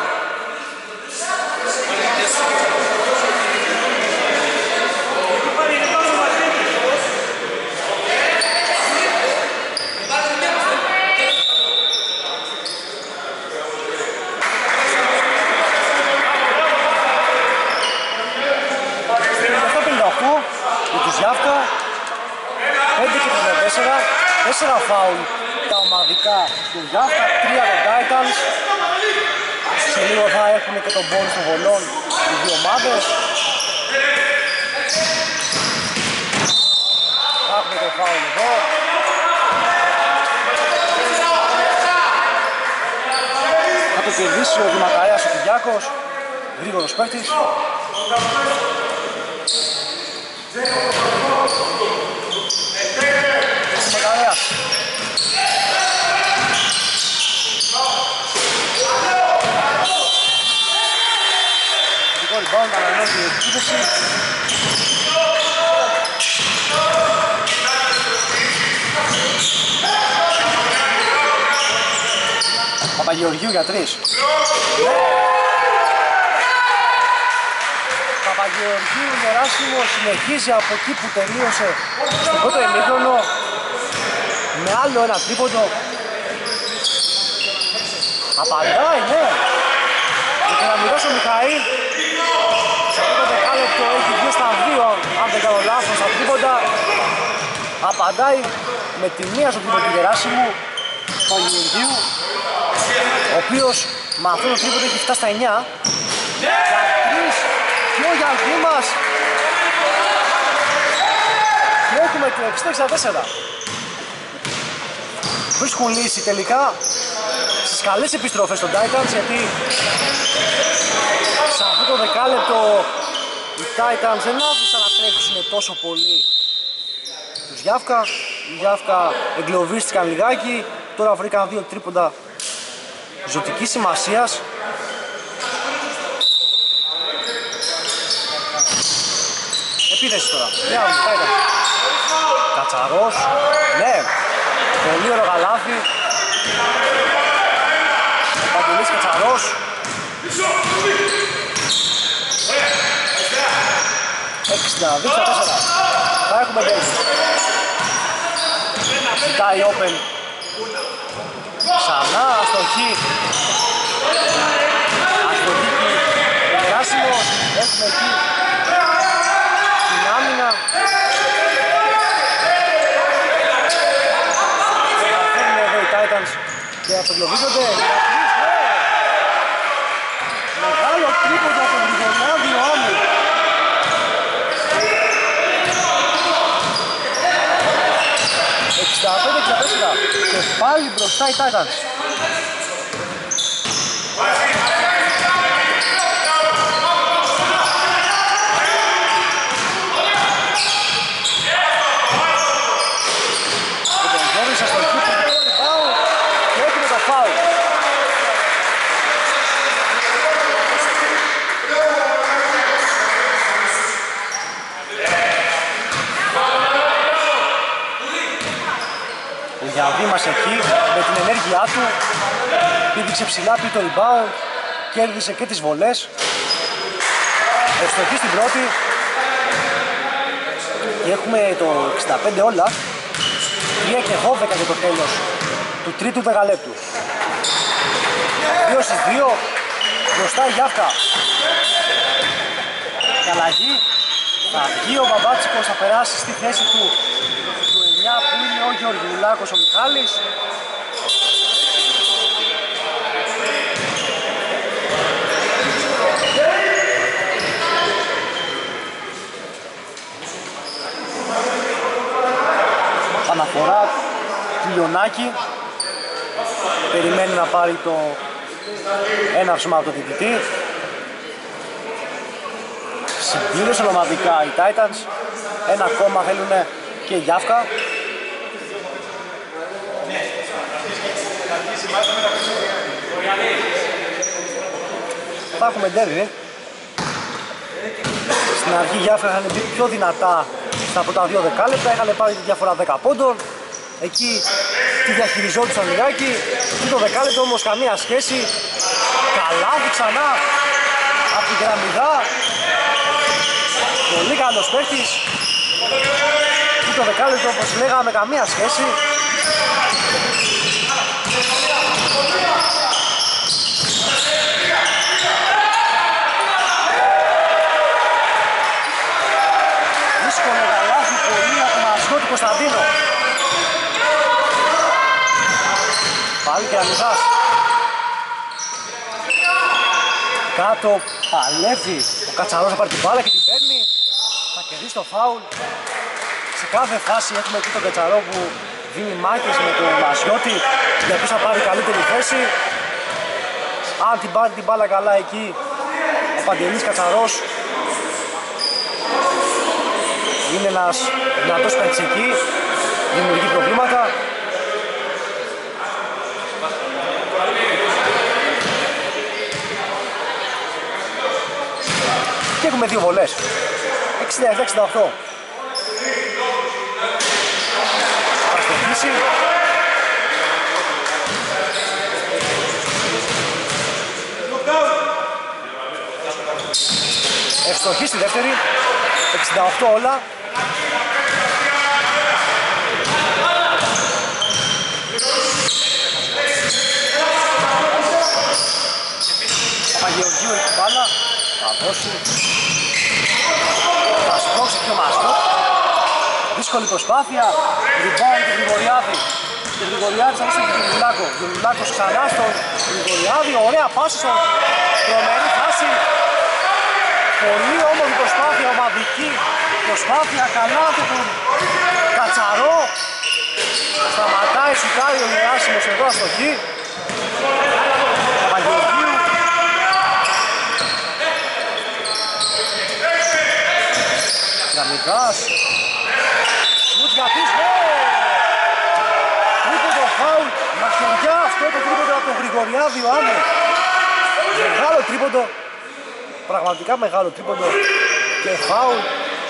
Για τους Γιάφκα, πέντε και τριάντα τέσσερα, τέσσερα φάουλ τα ομαδικά του Γιάφκα, τρία των Titans. Σε λίγο θα έχουν και τον μπόλ των βολών οι δύο ομάδες. Θα έχουμε το φάουλ εδώ. Θα το κερδίσει ο Δημακαρέας ο Κυριάκος, γρήγορος παίκτης. Μακαρέας. Δικό rebound, ανανεώσει η επίθεση. Παπαγεωργίου για τρεις. Παπαγεωργίου Γεράσιμο συνεχίζει από εκεί που τελείωσε στο πρώτο ημίχρονο με άλλο ένα τρίποντο. Απαντάει, ναι. Με τον αμυγός ο Μιχαήλ σε αυτό το δεκάλεπτο έχει βγει στα δύο, αν δεν κάνω λάθος, στα τρίποντα. Απαντάει με τη μία στο τρίποντο του Γεράσιμου, Παπαγεωργίου, ο οποίος με αυτό το τρίποντο έχει φτάσει στα εννιά. Για τρεις και ο Γιαννήμας. Και έχουμε το εξήντα εξήντα τέσσερα. Βρίσκουν λύση τελικά στις καλές επιστροφές των Titans, γιατί σε αυτό το δεκάλεπτο οι Titans δεν άφησαν να τρέξουν τόσο πολύ τους Γιάφκα. Οι Γιάφκα εγκλωβίστηκαν λιγάκι, τώρα βρήκαν δύο τρίποντα ζωτικής σημασίας. Επίθεση τώρα, μια Titans. Κατσαρός, ναι, πολύ ωραίο καλάθι. Παντελής Κατσαρός. εξήντα δύο τέσσερα. Θα έχουμε Davis. Ζητάει open. Ξανά αστοχή. Αστοχή και Γεράσιμος. Έχουμε εκεί την άμυνα. Καταφέρνουν εδώ οι Titans και αυτογλωβίζονται. Μεγάλο τρίποντα από τον Γρηγονιάδη ο Άμου. εξήντα πέντε εξήντα τέσσερα και πάλι μπροστά οι Titans. Ο Μπεντζόρης στο κύπρο του rebound και έχουμε το φάουλ. Ο Γιαννήμας εκεί με την ενέργειά του πήδηξε ψηλά, πει το rebound, κέρδισε και τις βολές. Ευστοχή στην πρώτη και έχουμε το εξήντα πέντε όλα. τρία και δώδεκα για το τέλος του τρίτου δεκαλέπτου. δύο στις δύο, μπροστά η Γιάφκα. Και αλλαγή, θα βγει ο Μπαμπάτσικος, θα περάσει στη θέση του του εννιά που είναι ο Γεωργιουλάκος, ο Μιχάλης. διαφορά του Λιονάκη. Περιμένει να πάρει το έναυσμα από το διαιτητή. Συμπλήρωσαν ομαδικά οι Titans. Ένα ακόμα θέλουν και η Γιάφκα. Θα έχουμε ντέρμπι. Στην αρχή η Γιάφκα είχαν μπει πιο δυνατά στα πρώτα δύο δεκάλεπτα, είχαν πάρει τη διαφορά δέκα πόντων. Εκεί τη διαχειριζόντουσαν λιγάκι. Το δεκάλεπτο όμως καμία σχέση. Καλάθι ξανά από την Κεραμιδά. Πολύ καλός παίκτης. Το δεκάλεπτο όπως λέγαμε καμία σχέση. Δύσκολο καλάθι πολύ από τον Μασιώτη Κωνσταντίνο. Πάλι Κεραμιδάς. Κάτω παλεύει ο Κατσαρός να πάρει την μπάλα και την παίρνει. Θα κερδίσει το φάουλ. Σε κάθε φάση έχουμε εκεί τον Κατσαρό που δίνει μάχες με τον Μασιώτη για ποιος θα πάρει καλύτερη θέση. Αν την πάρει την μπάλα καλά εκεί ο Παντελής Κατσαρός είναι ένας δυνατός παίκτης εκεί, δημιουργεί προβλήματα. Και έχουμε δύο βολές. εξήντα επτά εξήντα οκτώ. Θα στοχίσει. Ευστοχή στη δεύτερη. εξήντα οκτώ όλα. Παπαγεωργίου έχει την μπάλα. Θα δώσει. Θα σπρώξει και ο Μασκότ. Δύσκολη προσπάθεια. Rebound του Γρηγοριάδη. Και ο Γρηγοριάδης θα δώσει τον Γιουλάκο. Ο Γιουλάκος ξανά στον Γρηγοριάδη. Ωραία πάση στον τρομερή φάση. Πολύ όμορφη προσπάθεια, ομαδική προσπάθεια. Καλά από τον Κατσαρό. Σταματάει, σουτάρει ο Γεράσιμος εδώ αστοχή. Παπαγεωργίου. Γραμμικάς. Σουτ για πίσω. Τρίποντο φάουλ. Μαχαιριά αυτό το τρίποντο από τον Γρηγοριάδη ο Άννος. Μεγάλο τρίποντο. Πραγματικά μεγάλο τρίποντο. Και φάουλ.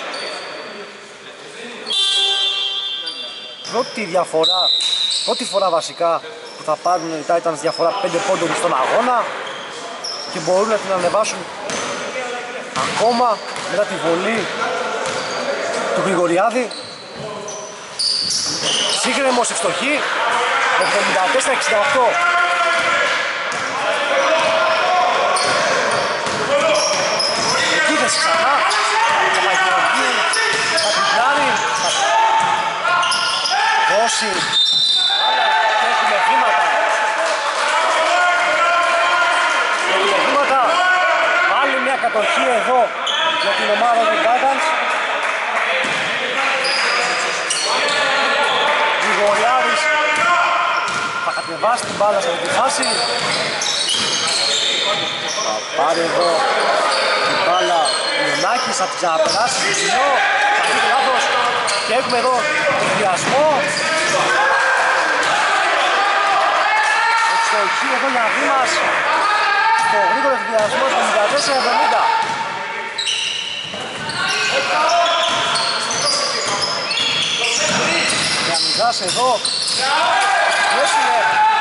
Πρώτη διαφορά. Πρώτη φορά βασικά που θα πάρουν οι Titans διαφορά πέντε πόντων στον αγώνα. Και μπορούν να την ανεβάσουν ακόμα μετά τη βολή του Γρηγοριάδη. Σύγχρεμος ευστοχή. εβδομήντα τέσσερα εξήντα οκτώ. Επίθεση ξανά. Παπαγεωργίου θα τριπλάρει. Θα δώσει. Και έχουμε βήματα. Έχουμε βήματα. Άλλη μια κατοχή εδώ για την ομάδα των Titans. Γρηγοριάδης θα κατεβάσει την μπάλα σε αυτή τη φάση. Θα πάρει εδώ την μπάλα ο Λιονάκης, θα την ξαναπεράσει στο ψηλό. Θα δει λάθος και έχουμε εδώ τον βιασμό. Εξοχή εδώ για Δήμας. Στο γρήγορο βιασμό εβδομήντα τέσσερα εβδομήντα. Γιαννιδάς εδώ. Έσυνε.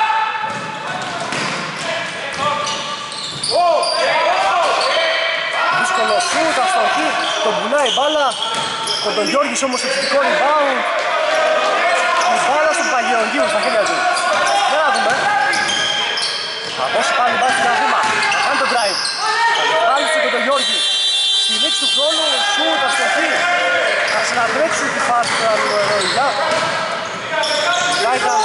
Δύσκολο σούτ, αστοχή. Τον πουλάει η μπάλα. Τον τον Γιώργης όμως εξαιρετικό rebound. Η μπάλα στον Παγεωργίου στα χέρια του. Για να δούμε. Θα δώσει πάλι μπάλα στην Αδήμα. Θα κάνει τον drive. Θα τον βγάλει στον τον Γιώργη. Στη λήξη του χρόνου, σούτ, αστοχή. Θα συναντρέξουν τη φάση του Αλουερόιλια. Τάιτανς.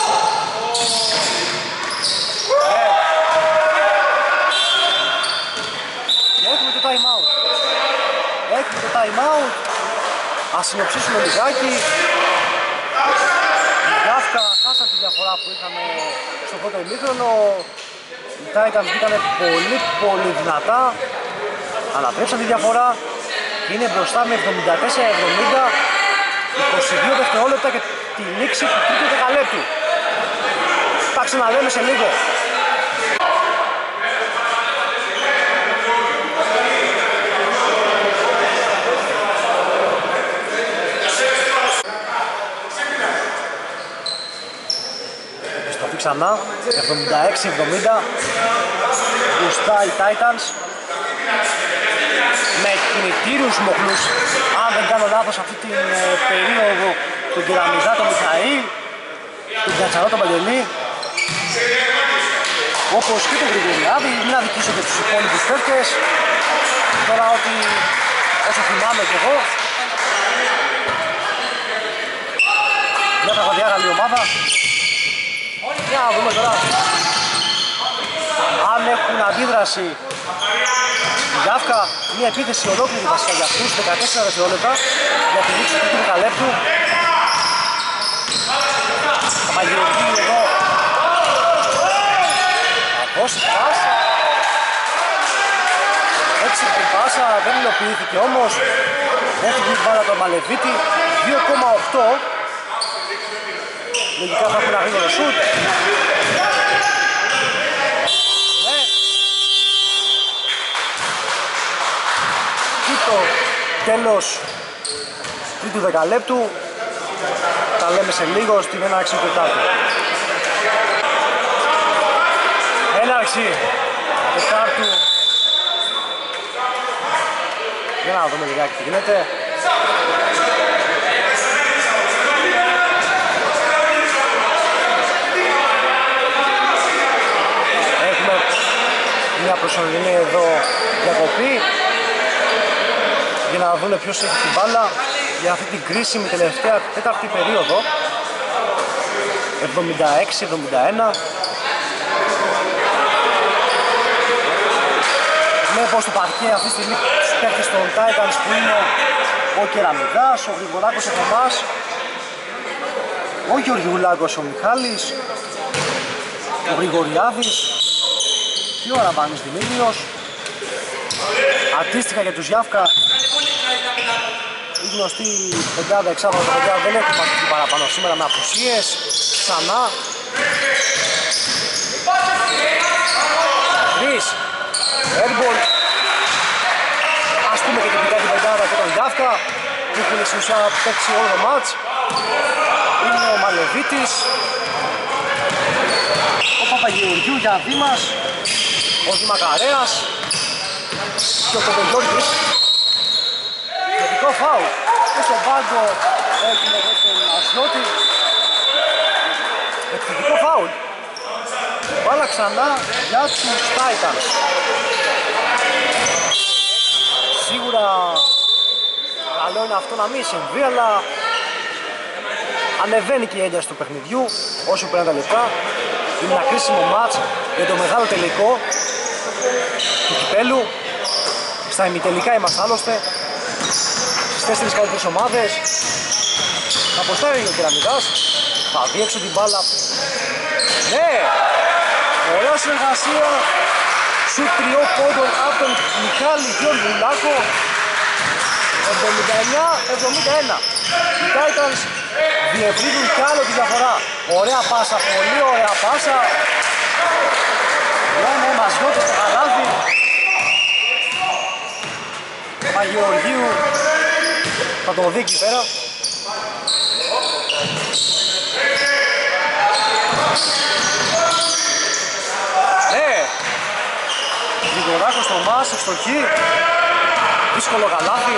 Και έχουμε το time out. Έχουμε το time out. Ας συνοψίσουμε λιγάκι. Γιάφκα χάσαν τη διαφορά που είχαμε στο πρώτο ημίχρονο. Οι Titans μπήκαν πολύ πολύ δυνατά, ανατρέψαν τη διαφορά και είναι μπροστά με εβδομήντα τέσσερα εβδομήντα, είκοσι δύο δευτερόλεπτα και τη λήξη του τρίτου δεκαλέπτου. Τα ξαναλέμε σε λίγο. Επιστροφή ξανά, εβδομήντα έξι εβδομήντα, μπροστά οι Titans με κινητήριους μοχλούς, αν δεν κάνω λάθος αυτή την ε, περίοδο, τον Κεραμιδά, τον Μιχαήλ, τον Κατσαρό, τον Παντελή, όπως και τον Γρηγοριάδη. Μην αδικήσω και τους υπόλοιπους παίκτες, τώρα ότι όσο θυμάμαι κι εγώ. Μια πραγματικά καλή ομάδα. Για να δούμε τώρα αν έχουν αντίδραση η Γιάφκα, μια επίθεση ολόκληρη βασικά για αυτούς, δεκατέσσερα δευτερόλεπτα για τη λήξη του δεκαλέπτου. Παπαγεωργίου εδώ θα δώσει πάσα, έτσι την πάσα, δεν υλοποιήθηκε όμως, έφυγε η μπάλα τον Μαλεβίτη, δύο κόμμα οκτώ. Λογικά θα έχουν ένα γρήγορο σουτ. Ναι. Και το τέλος τρίτου δεκαλέπτου. Τα λέμε σε λίγο στην έναρξη του τετάρτου. Έναρξη τετάρτου. Για να δούμε λιγάκι τι γίνεται. Μια προσωρινή εδώ διακοπή για να δούμε ποιος έχει την μπάλα για αυτή την κρίσιμη τελευταία τέταρτη περίοδο. εβδομήντα έξι εβδομήντα ένα. Βλέπω στο παρκέ αυτή τη στιγμή τους παίκτες των Titans που είναι ο Κεραμιδάς, ο Γρηγοράκος ο Θωμάς, ο Γεωργιουλάκος ο Μιχάλης, ο Γρηγοριάδης και ο Αραβάνης Δημήτριος. Αντίστοιχα για τους Γιάφκα, η γνωστή πεντάδα εξάδονα παιδιά δεν έχουν πατήσει παραπάνω σήμερα με απουσίες. Ξανά Chris Airball. Ας πούμε και την πιτάκη πεντάδα και τον Γιάφκα που έχουν στην ουσία παίξει όλο το μάτς. Είναι ο Μαλεβίτης, ο Παπαγεωργίου για Δήμας, ο Δημακαρέας και ο Κοντογιώργης. Θετικό φάουλ και στον πάγκο έχουμε εδώ τον Ασιώτη. Θετικό φάουλ. Μπάλα ξανά για τους Titans. Σίγουρα καλό είναι αυτό να μην συμβεί, αλλά ανεβαίνει και η ένταση του παιχνιδιού όσο περνάνε τα λεπτά. Είναι ένα κρίσιμο μάτς για το μεγάλο τελικό του κυπέλου. Στα ημιτελικά είμαστε άλλωστε. Στις τέσσερις καλύτερες ομάδες. Θα αποστάρει ο Κεραμιδάς. Θα δει έξω την μπάλα. Ναι! Ωραία συνεργασία. Σουτ τριών πόντων από τον Μιχάλη Γεωργιουλάκο. εβδομήντα εννιά εβδομήντα ένα. Οι Titans διευρύνουν κι άλλο τη διαφορά. Ωραία πάσα, πολύ ωραία πάσα. Λένε Μαζιώτης στο καλάθι. Παγεωργίου θα το δει εκεί πέρα. Ναι! Γρηγοράκος στο Μάς, ευστοχή. Δύσκολο καλάθι.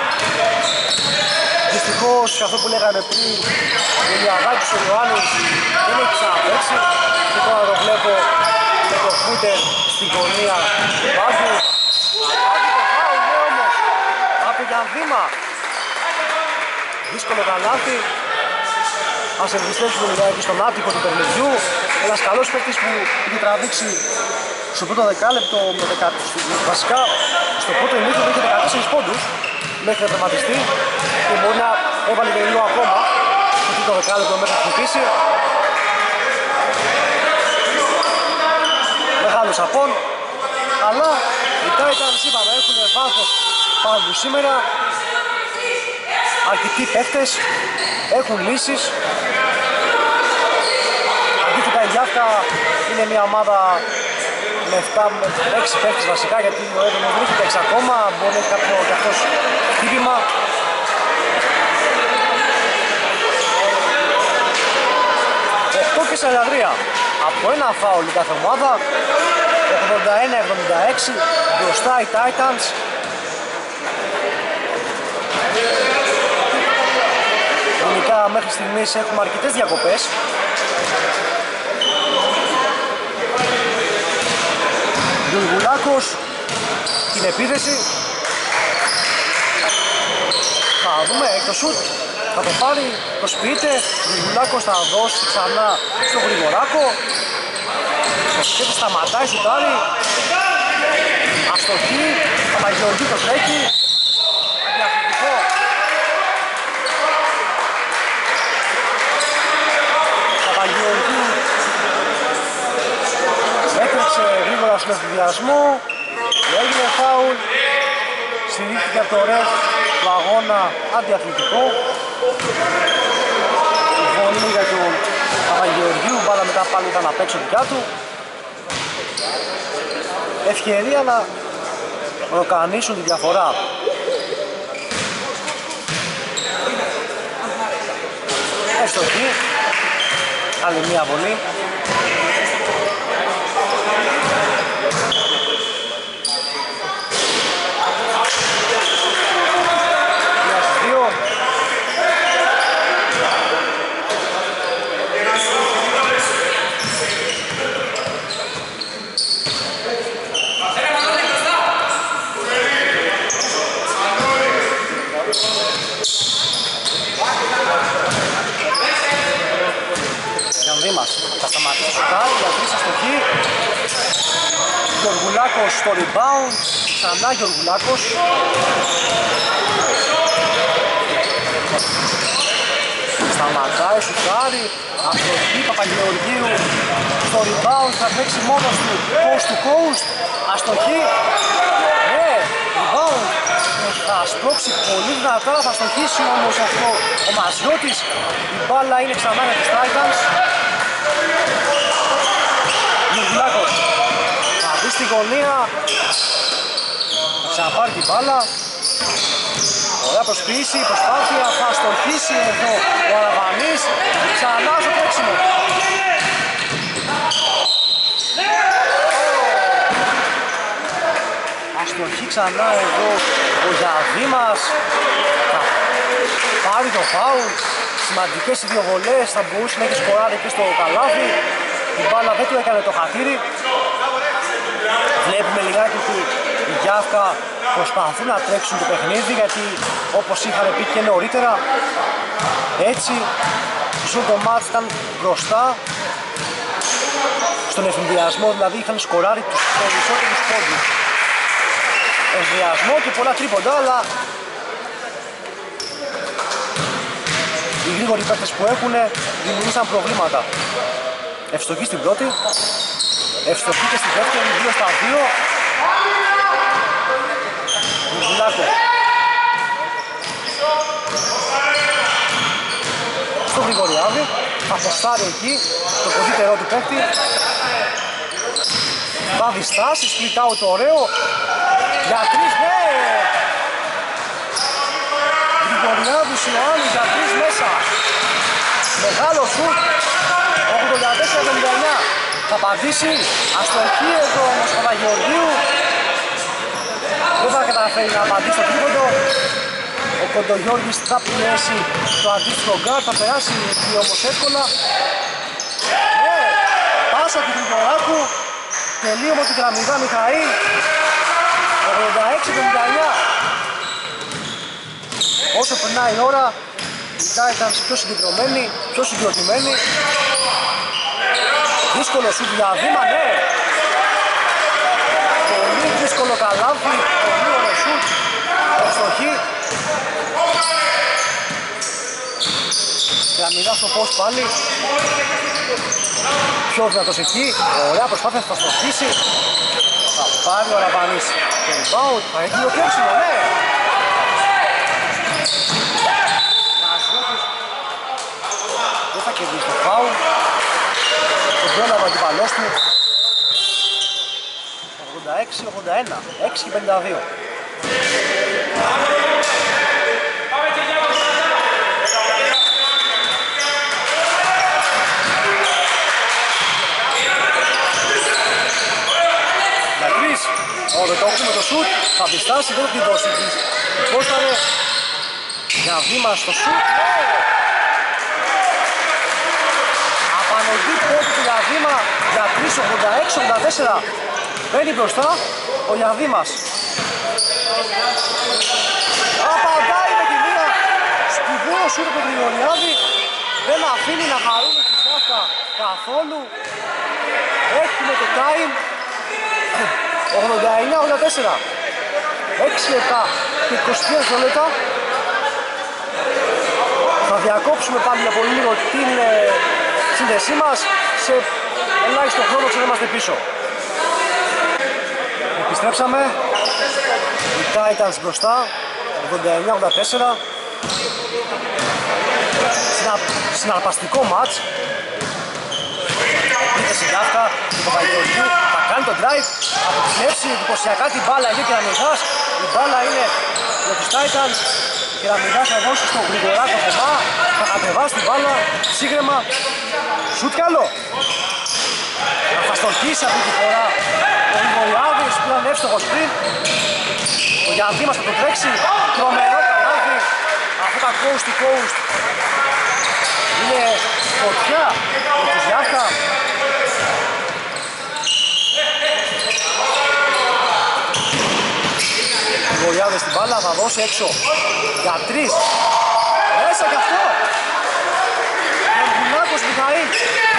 Δυστυχώς και αυτό που λέγαμε πριν, ο Λιαδάκης ο Ιωάννης δεν έχει ξαναπαίξει και τώρα το βλέπω με το φούτερ στην γωνία του πάγκου. Αλλάζει το φάουλ, ναι όμως, από για βήμα. Δύσκολο καλάθι. Ας επιστρέψουμε λιγάκι στον άτυπο του παιχνιδιού. Ένας καλός παίκτης που είχε τραβήξει στο πρώτο δεκάλεπτο με δεκα... βασικά στο πρώτο ημίχρονο είχε δεκατέσσερις πόντους μέχρι να τερματιστεί και μπορεί να έβαλε και λίγο ακόμα. στο τρίτο δεκάλεπτο μέχρι να χτυπήσει. Μεγάλος απόν, αλλά οι Titans είπαμε έχουν βάθος πάνω του σήμερα. Αρκετοί παίκτες έχουν λύσεις. Αντίθετα η Γιάφκα είναι μια ομάδα με επτά με έξι παίκτες βασικά, γιατί ο Έντονος βρίσκεται έξι ακόμα, μπορεί να έχει κάποιο κι αυτός χτύπημα. οκτώ και σαράντα τρία από ένα φάουλ η κάθε ομάδα, ογδόντα ένα εβδομήντα έξι μπροστά οι Titans. Γενικά μέχρι στιγμής έχουμε αρκετές διακοπές. Γιουργουλάκος την επίθεση. Θα δούμε, έχει το σουτ, θα το πάρει, το σπίτι. Γιουργουλάκος θα δώσει ξανά στο Γρηγοράκο. Το σκέφτη σταματάει, σουτάρει. Αστοχή, Παπαγεωργίου το τρέχει. Διαφορετικό. Παπαγεωργίου έτρεξε γρήγορα στον ευθυδιασμό. Έγινε φάουλ. Στηρίχθηκε από το ρεφ του αγώνα αντιαθλητικό. Βολή για τον Παπαγεωργίου, μπάλα μετά πάλι ήταν απ' έξω δικιά του. Ευκαιρία να ροκανίσουν τη διαφορά. Εύστοχη. Άλλη μία βολή. Θα σταματήσει το σουτάρι, για τρεις αστοχή. Γιουργουλάκος στο rebound, ξανά Γιουργουλάκος. Σταματάει, σουτάρι, αστοχή Παπαγεωργίου στο rebound, θα παίξει μόνος του coast to coast, αστοχή. Ναι, rebound, θα σπρώξει πολύ δυνατά, θα αστοχίσει όμως αυτό ο Μαζιώτης. Η μπάλα είναι ξανά με τους Titans. Γιουργουλάκος θα μπει στη γωνία, θα ξαναπάρει την μπάλα. Ωραία προσποίηση, προσπάθεια, θα στοχίσει εδώ ο Αραβανής. Ξανά στο τρέξιμο. Αστοχή ξανά εδώ ο Γιαβήμας. Θα πάρει το φάουλ. Σημαντικές οι δύο βολές, θα μπορούσε να έχει σκοράρει και στο καλάθι. Η μπάλα δεν του έκανε το χατήρι. Βλέπουμε λιγάκι ότι η Γιάφκα προσπαθούν να τρέξουν το παιχνίδι, γιατί όπως είχαμε πει και νωρίτερα, έτσι στο το μάτς ήταν μπροστά στον ευθυνδιασμό, δηλαδή είχαν σκοράρει τους περισσότερους πόντους. Ευθυνδιασμό και πολλά τρίποντα, αλλά οι γρήγοροι παίκτες που έχουν δημιουργήσαν προβλήματα. Ευστοχή στην πρώτη, ευστοχή και στη δεύτερη, δύο στα δύο. Γιουργουλάκο στο Γρηγοριάδη, θα αποστάρει εκεί το κοντύτερό του παίκτη. Θα διστάσει, split out το ωραίο για τρεις, ναι! Γρηγοριάδης Ιωάννης για τρεις μέσα. Μεγάλο σουτ, ογδόντα τέσσερα εβδομήντα εννιά. Θα απαντήσει, αστοχή εδώ όμως Παπαγεωργίου. Δεν θα καταφέρει να απαντήσει το τρίποντο. Ο Κοντογιώργης θα πιέσει το αντίστοιχο γκάρ, θα περάσει εκεί όμως εύκολα. Ναι, πάσα του Γρηγοράκου, τελείωμα του Κεραμιδά Μιχαήλ. ογδόντα έξι εβδομήντα εννιά. Όσο περνάει η ώρα, οι Titans πιο συγκεντρωμένοι, πιο συγκροτημένοι. Δύσκολο σουτ για βήμα, ναι. Πολύ δύσκολο καλάθι, πολύ ωραίο σουτ. Ευστοχή. post πάλι. Πιο δυνατός εκεί. Ωραία προσπάθεια, θα στοχίσει. Θα πάρει ο Αραβανής το rebound. Θα έχει το κλέψιμο, ναι. Ναζιώτης δεν θα κερδίσει το φάουλ. Τον πρόλαβε ο αντιπαλός του. ογδόντα έξι ογδόντα ένα, έξι και πενήντα δύο. Ο Δεκαόκτου με το σουτ θα διστάσει, δεν θα την δώσει. Πόσταρε για βήμα στο σουτ. Απανωτή πρώτη του Γιαβήμα για τρία ογδόντα έξι ογδόντα τέσσερα. Μπαίνει μπροστά ο Γιαβήμας. Απαντάει με τη μία. Σπουδαίο σουτ από τον Γρηγοριάδη. Δεν αφήνει να χαρούν τη Σάφκα καθόλου. Έχουμε το time. ογδόντα εννιά ογδόντα τέσσερα. έξι λεπτά και είκοσι δύο λεπτά. Θα διακόψουμε πάλι για πολύ λίγο την ε, σύνδεσή μας. Σε ελάχιστο χρόνο ξαναίμαστε πίσω. Επιστρέψαμε. Οι Titans μπροστά. ογδόντα εννιά ογδόντα τέσσερα. Συνα, συναρπαστικό μάτς. Ήρθε στην Γιάφκα του Παπαγεωργίου. Θα κάνει το drive. Από τη φλέψη εντυπωσιακά την μπάλα εκεί και Κεραμιδάς. Η μπάλα είναι για τους Titans. Κεραμιδάς θα δώσει στο Γρηγοράκο Θωμά. Θα κατεβάσει την μπάλα σύγκρεμα. Σουτ καλό. Θα στοχίσει αυτή τη φορά ο Γρηγοριάδης που ήταν εύστοχος πριν. Ο Γιανδήμας θα το τρέξει. Τρομερό καλάθι. Αυτό τα coast to coast είναι φωτιά με τους Γιάφκα. Γρηγοριάδης στην μπάλα θα δώσει έξω για τρεις. Μέσα κι αυτό. Γερμουλάκος Μιχαήλ.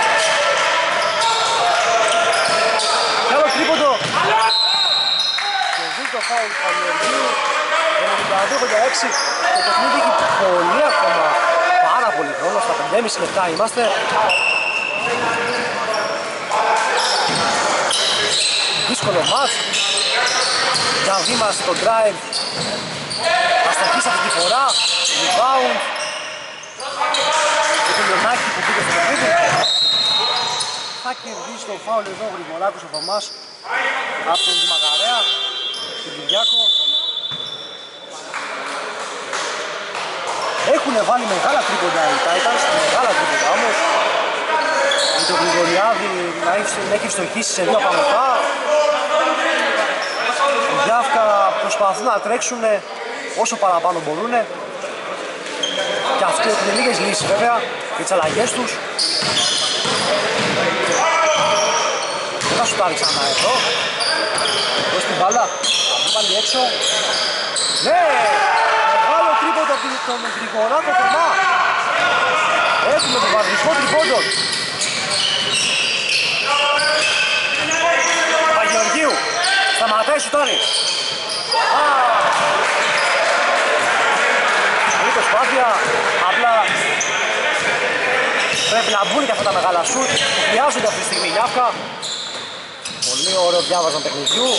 Κι άλλο τρίποντο. Και δει το φάουλ του Παπαγεωργίου. ενενήντα δύο ογδόντα έξι. Το παιχνίδι έχει πολύ ακόμα. Πάρα πολύ χρόνο. Στα πέντε και μισό λεπτά είμαστε. Δύσκολο μάτς. Για βήμα στο drive. Θα στοχίσει αυτή τη φορά. Rebound. Και το Λιονάκι που μπήκε στο παιχνίδι. Θα κερδίσει το φάουλ εδώ ο Γρηγοράκος ο Θωμάς από τον Δημακαρέα στην Κυριάκο. Έχουν βάλει μεγάλα τρίποντα οι Titans, μεγάλα τρίποντα όμως. Με τον Γρηγοριάδη να έχει στοχίσει σε δύο πανωτά. Οι Γιάφκα προσπαθούν να τρέξουν όσο παραπάνω μπορούν. Και αυτοί έχουν λίγες λύσεις βέβαια για τις αλλαγές τους. Δεν θα σου πάρει ξανά εδώ. Δώσει την μπάλα, θα πάλι έξω. Ναι! Μεγάλο τρίποντο από τον Γρηγοράκο Θωμά. Έχουμε τον βαρδισμό τριπόντων. Παπαγεωργίου. Σταματάει σουτάρι. Καλή προσπάθεια. Απλά πρέπει να μπουν και αυτά τα μεγάλα σουτ που χρειάζονται αυτή τη στιγμή η Γιάφκα. Πολύ ωραίο διάβασμα παιχνιδιού.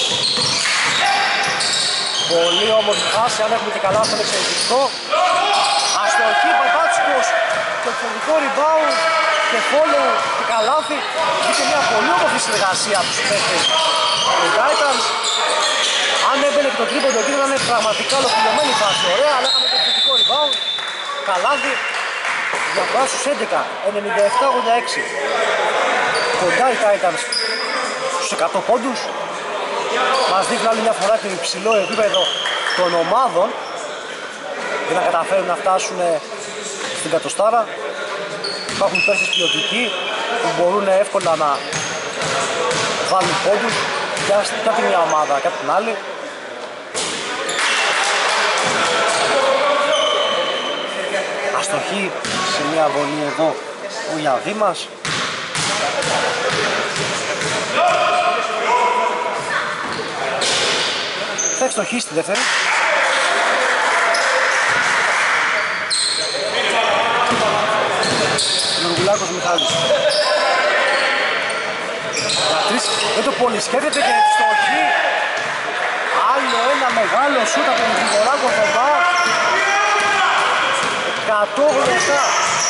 Πολύ όμορφη φάση, αν έχουμε και καλά στον εξαιρετικό. Αστοχή Παπάτσκος και εξαιρετικό rebound και follow και καλάθι. Είχε μια πολύ όμορφη συνεργασία από τους παίκτες. Οι Titans, αν έμπαινε και το τρίποντο εκεί ήταν πραγματικά ολοκληρωμένη φάση. Ωραία, αλλά είχαμε το εξαιρετικό rebound. Καλάθι. Διαφορά στους έντεκα, ενενήντα επτά ογδόντα έξι. Κοντά οι Titans στους εκατό πόντους. Μας δείχνει άλλη μια φορά το υψηλό επίπεδο των ομάδων για να καταφέρουν να φτάσουν στην κατοστάρα. Υπάρχουν παίκτες ποιοτικοί που μπορούν εύκολα να βάλουν πόντους και από μια ομάδα και από την άλλη. Αστοχή σε μια βολή εδώ ο Γιανδήμας. Θα ευστοχίσει τη δεύτερη. Γεωργουλάκος Μιχάλης. Για τρεις, δεν το πολύ σκέφτεται και στοχή. Άλλο ένα μεγάλο σούτ από τον Γρηγοράκο Θωμά. εκατό ογδόντα επτά.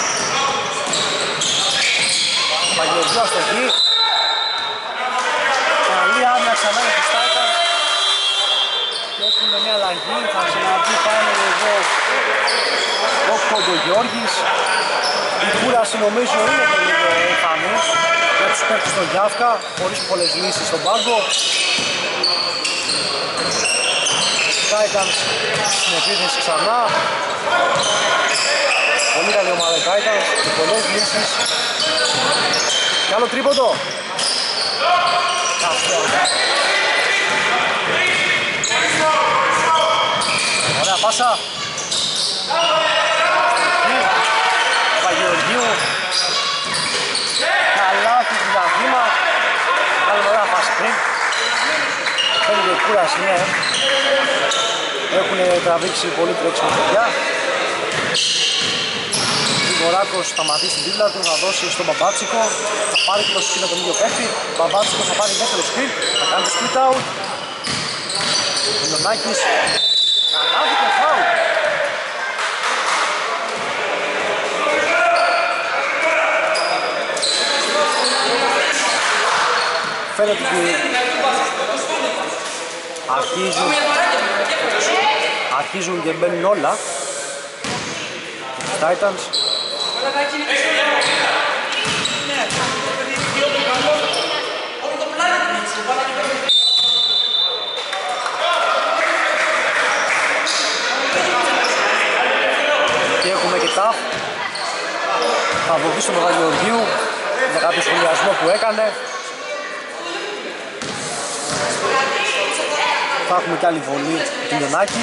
Παγιοργίου αστοχή. Καλή άμυνα ξανά για τους Titans. Και έχουμε μια αλλαγή, θα ξαναπεί πάνω εδώ ο Κοντογιώργης. Η κούραση νομίζω είναι και λίγο εμφανή για τους παίκτες στο Γιάφκα, χωρίς πολλές λύσεις στον πάγκο. Titans στην επίθεση ξανά. Πολύ καλή ομάδα οι Titans και πολλές λύσεις. Κι άλλο τρίποντο. Ωραία πάσα. Παγιοργίου. Καλάθι του Λαβήμα. Άλλη ωραία φάση πριν. Φαίνεται η κούραση, ναι. Έχουν τραβήξει πολύ τρέξιμο παιδιά. Γρηγοράκος θα σταματήσει την δίπλα του, θα δώσει στον Μπαμπάτσικο. Θα πάρει και το σκριν από τον ίδιο παίκτη. Μπαμπάτσικος θα πάρει δεύτερο σκριν. Θα κάνει το split out. Ο Λιονάκης. Καλάθι και φάουλ. Φαίνεται ότι αρχίζουν, αρχίζουν και μπαίνουν όλα τους Titans. Και έχουμε και ταφ. Θα βοηθήσει τον Παπαγεωργίου με κάποιο σχολιασμό που έκανε. Θα έχουμε κι άλλη βολή του Λιονάκη.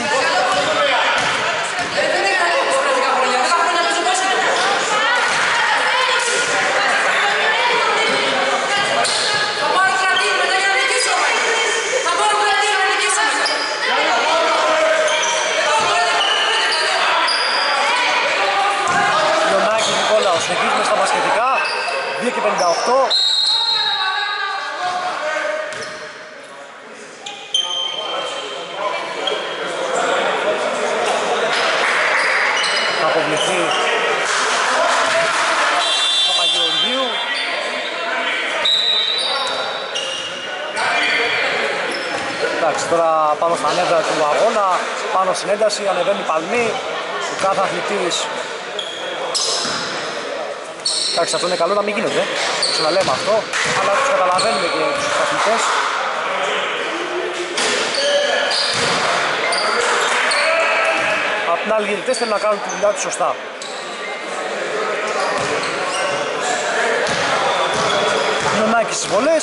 Λιονάκη Νικόλαος, συνεχίζουμε στα μπασκετικά. δύο και πενήντα οκτώ. Παπαγεωργίου. Εντάξει, τώρα πάνω στα νεύρα του αγώνα, πάνω στην ένταση, ανεβαίνει η παλμή. Ο κάθε αθλητής. Εντάξει, αυτό είναι καλό να μην γίνεται, το ξαναλέμε αυτό, αλλά τους καταλαβαίνουμε και τους αθλητές. Απ' την άλλη, οι διαιτητές θέλουν να κάνουν τη δουλειά τους σωστά. Νονάκη στις βολές.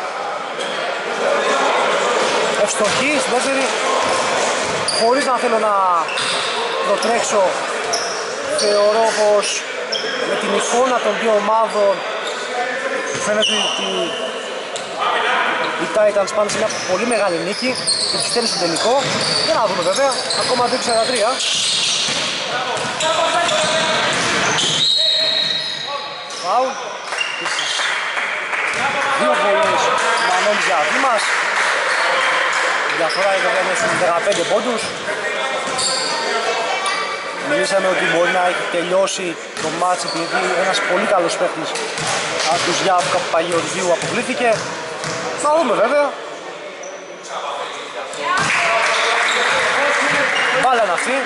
Ευστοχή στην δεύτερη. Χωρίς να θέλω να προτρέξω, θεωρώ πως με την εικόνα των δύο ομάδων φαίνεται ότι οι Titans πάνε σε μια πολύ μεγάλη νίκη και τους στέλνει στο τελικό. Για να δούμε βέβαια, ακόμα δύο σαράντα τρία. Φάουλ. Δύο βολές Μανώλης για Δήμας. Η διαφορά είναι βέβαια στους δεκαπέντε πόντους. Μιλήσαμε ότι μπορεί να έχει τελειώσει το μάτς επειδή ένας πολύ καλός παίκτης από τους Γιάφκα Παπαγεωργίου αποκλήθηκε. Να δούμε βέβαια. Μπάλα είναι αυτή.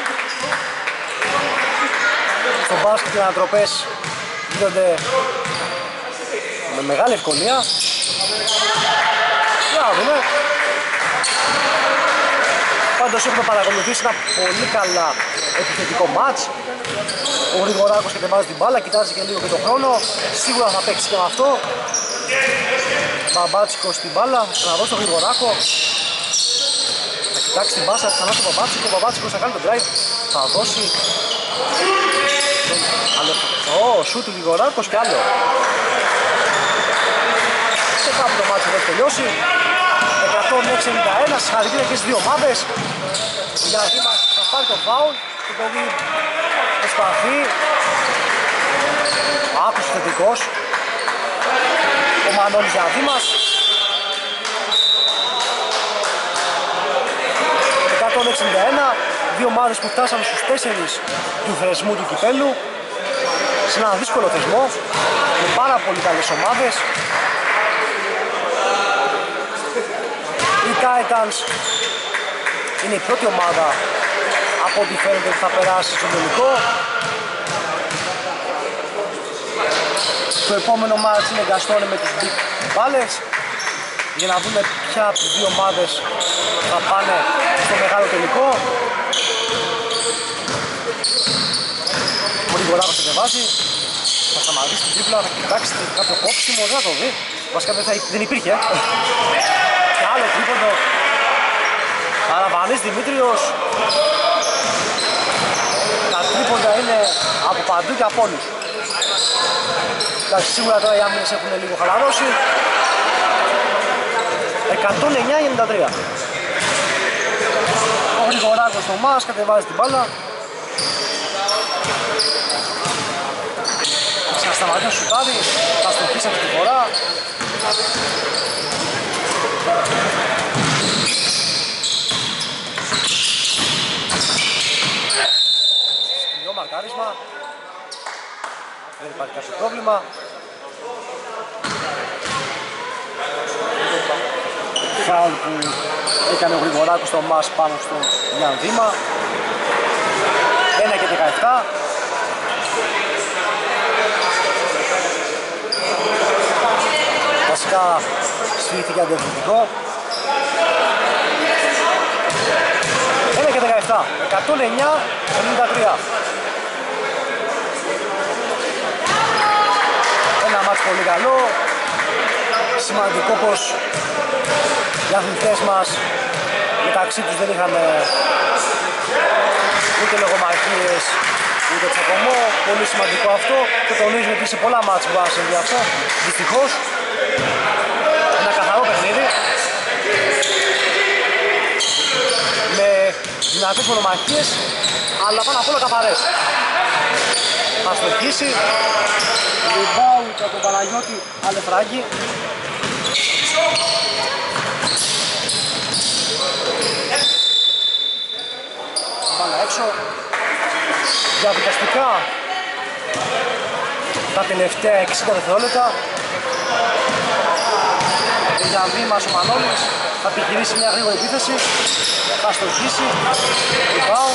Στο μπάσκετ οι ανατροπές γίνονται με μεγάλη ευκολία. Να δούμε. Πάντως έχουμε παρακολουθήσει ένα πολύ καλά επιθετικό μάτς. Ο Γρηγοράκος κατεβάζει την μπάλα, κοιτάζει και λίγο και τον χρόνο. Σίγουρα θα παίξει και με αυτό. Μπαμπάτσικος στην μπάλα, να δώσει τον Γρηγοράκο. Θα κοιτάξει την μπάσα, ξανά στον Μπαμπάτσικο. Ο Μπαμπάτσικος θα κάνει τον drive. Θα δώσει. Ω, σου του Γρηγοράκος κι άλλο. Και κάπου το μάτσο έχει τελειώσει. εκατόν εξήντα ένα, συγχαρητήρια και στις δύο ομάδες. Για να μας θα πάρει το φάουλ. Το παιδί προσπαθεί. Άκουσε θετικός. Ο Μανώλης Διαδήμας. εκατόν εξήντα ένα. Δύο ομάδες που φτάσαν στους τέσσερις του θεσμού του κυπέλου. Σε ένα δύσκολο θεσμό. Με πάρα πολύ καλές ομάδες. Οι Titans είναι η πρώτη ομάδα από ό,τι φαίνεται ότι θα περάσει στον τελικό. Το επόμενο μάτς είναι Γκαστόνε με τους Big Ballers για να δούμε ποια από τις δύο ομάδες θα πάνε στο μεγάλο τελικό. Ο Γρηγοράκος κατεβάζει, θα σταματήσει την τρίπλα, θα κοιτάξει κάποιο κόψιμο, δεν θα το δει. Βασικά δεν, θα, δεν υπήρχε. Και άλλο τρίποντο. Αραβανής Δημήτριος. Τα τρίποντα είναι από παντού και από όλους. Εντάξει, σίγουρα τώρα οι άμυνες έχουν λίγο χαλαρώσει. εκατόν εννιά ενενήντα τρία. Ο Γρηγοράκος στο μας κατεβάζει την μπάλα. Θα σταματήσει ο σουτάδι, θα στοχίσει αυτή τη φορά. Σκυλιό μαρκάρισμα. Δεν υπάρχει κάποιο πρόβλημα. Φάουλ που έκανε ο Γρηγοράκος στο μας πάνω στο Γιάννη Δήμα. ένα και δεκαεπτά. Βασικά σφίχθηκε αντιευθυντικό. ένα και δεκαεπτά. εκατόν εννιά ενενήντα τρία. Ένα μάτς πολύ καλό. Σημαντικό πως οι αθλητές μας μεταξύ τους δεν είχαν ούτε λογομαχίες ούτε τσακωμό. Πολύ σημαντικό αυτό. Το τονίζουμε ότι σε πολλά μάτς που θα συμβεί αυτό. Δυστυχώς. Ένα καθαρό παιχνίδι. Με δυνατές μονομαχίες, αλλά πάνω απ' όλα καθαρές. Θα στοχίσει. Rebound από τον Παναγιώτη Αλεφράγκη. Μπάλα έξω. Διαδικαστικά τα τελευταία εξήντα δευτερόλεπτα. Ο Γιανδήμας ο Μανώλης θα επιχειρήσει μια γρήγορη επίθεση. Θα στοχίσει. Rebound.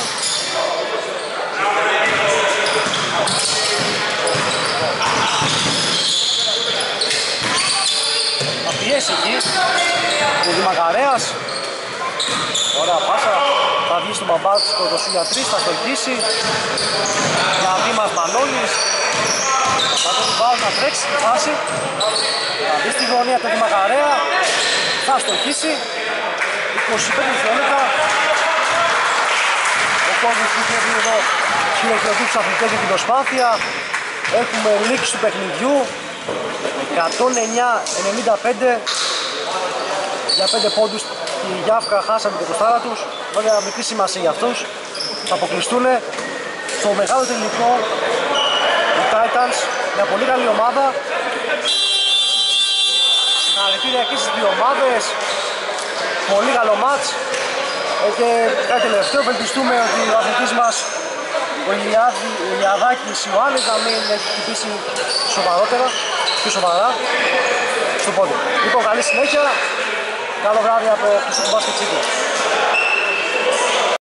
Θα πιέσει εκεί ο Δημακαρέας. Ωραία πάσα. Θα βγει στον μπαμπά του στο για τρία, θα στοχίσει. Γιανδήμας Μανώλης. Θα τον βάλει να τρέξει στη φάση. Θα μπει στη γωνία του Δημακαρέα. Θα στοχίσει. είκοσι πέντε δευτερόλεπτα. Ο κόσμος που έχει εδώ χειροκροτεί τους αθλητές για την προσπάθεια. Έχουμε λήξη του παιχνιδιού. εκατόν εννιά ενενήντα πέντε. Για πέντε πόντους η Γιάφκα χάσανε την κοστάρα τους. Βέβαια μικρή σημασία για αυτούς. Θα αποκλειστούν στο μεγάλο τελικό. Οι Titans, μια πολύ καλή ομάδα. Συγχαρητήρια και στις δύο ομάδες. Πολύ καλό μάτς. Και κάτι τελευταίο, ευελπιστούμε ότι ο αθλητής μας, ο Ηλιαδάκης Ιωάννης, να μην έχει χτυπήσει σοβαρότερα, πιο σοβαρά, στο πόδι. Λοιπόν, καλή συνέχεια. Καλό βράδυ από το Μπάσκετ City.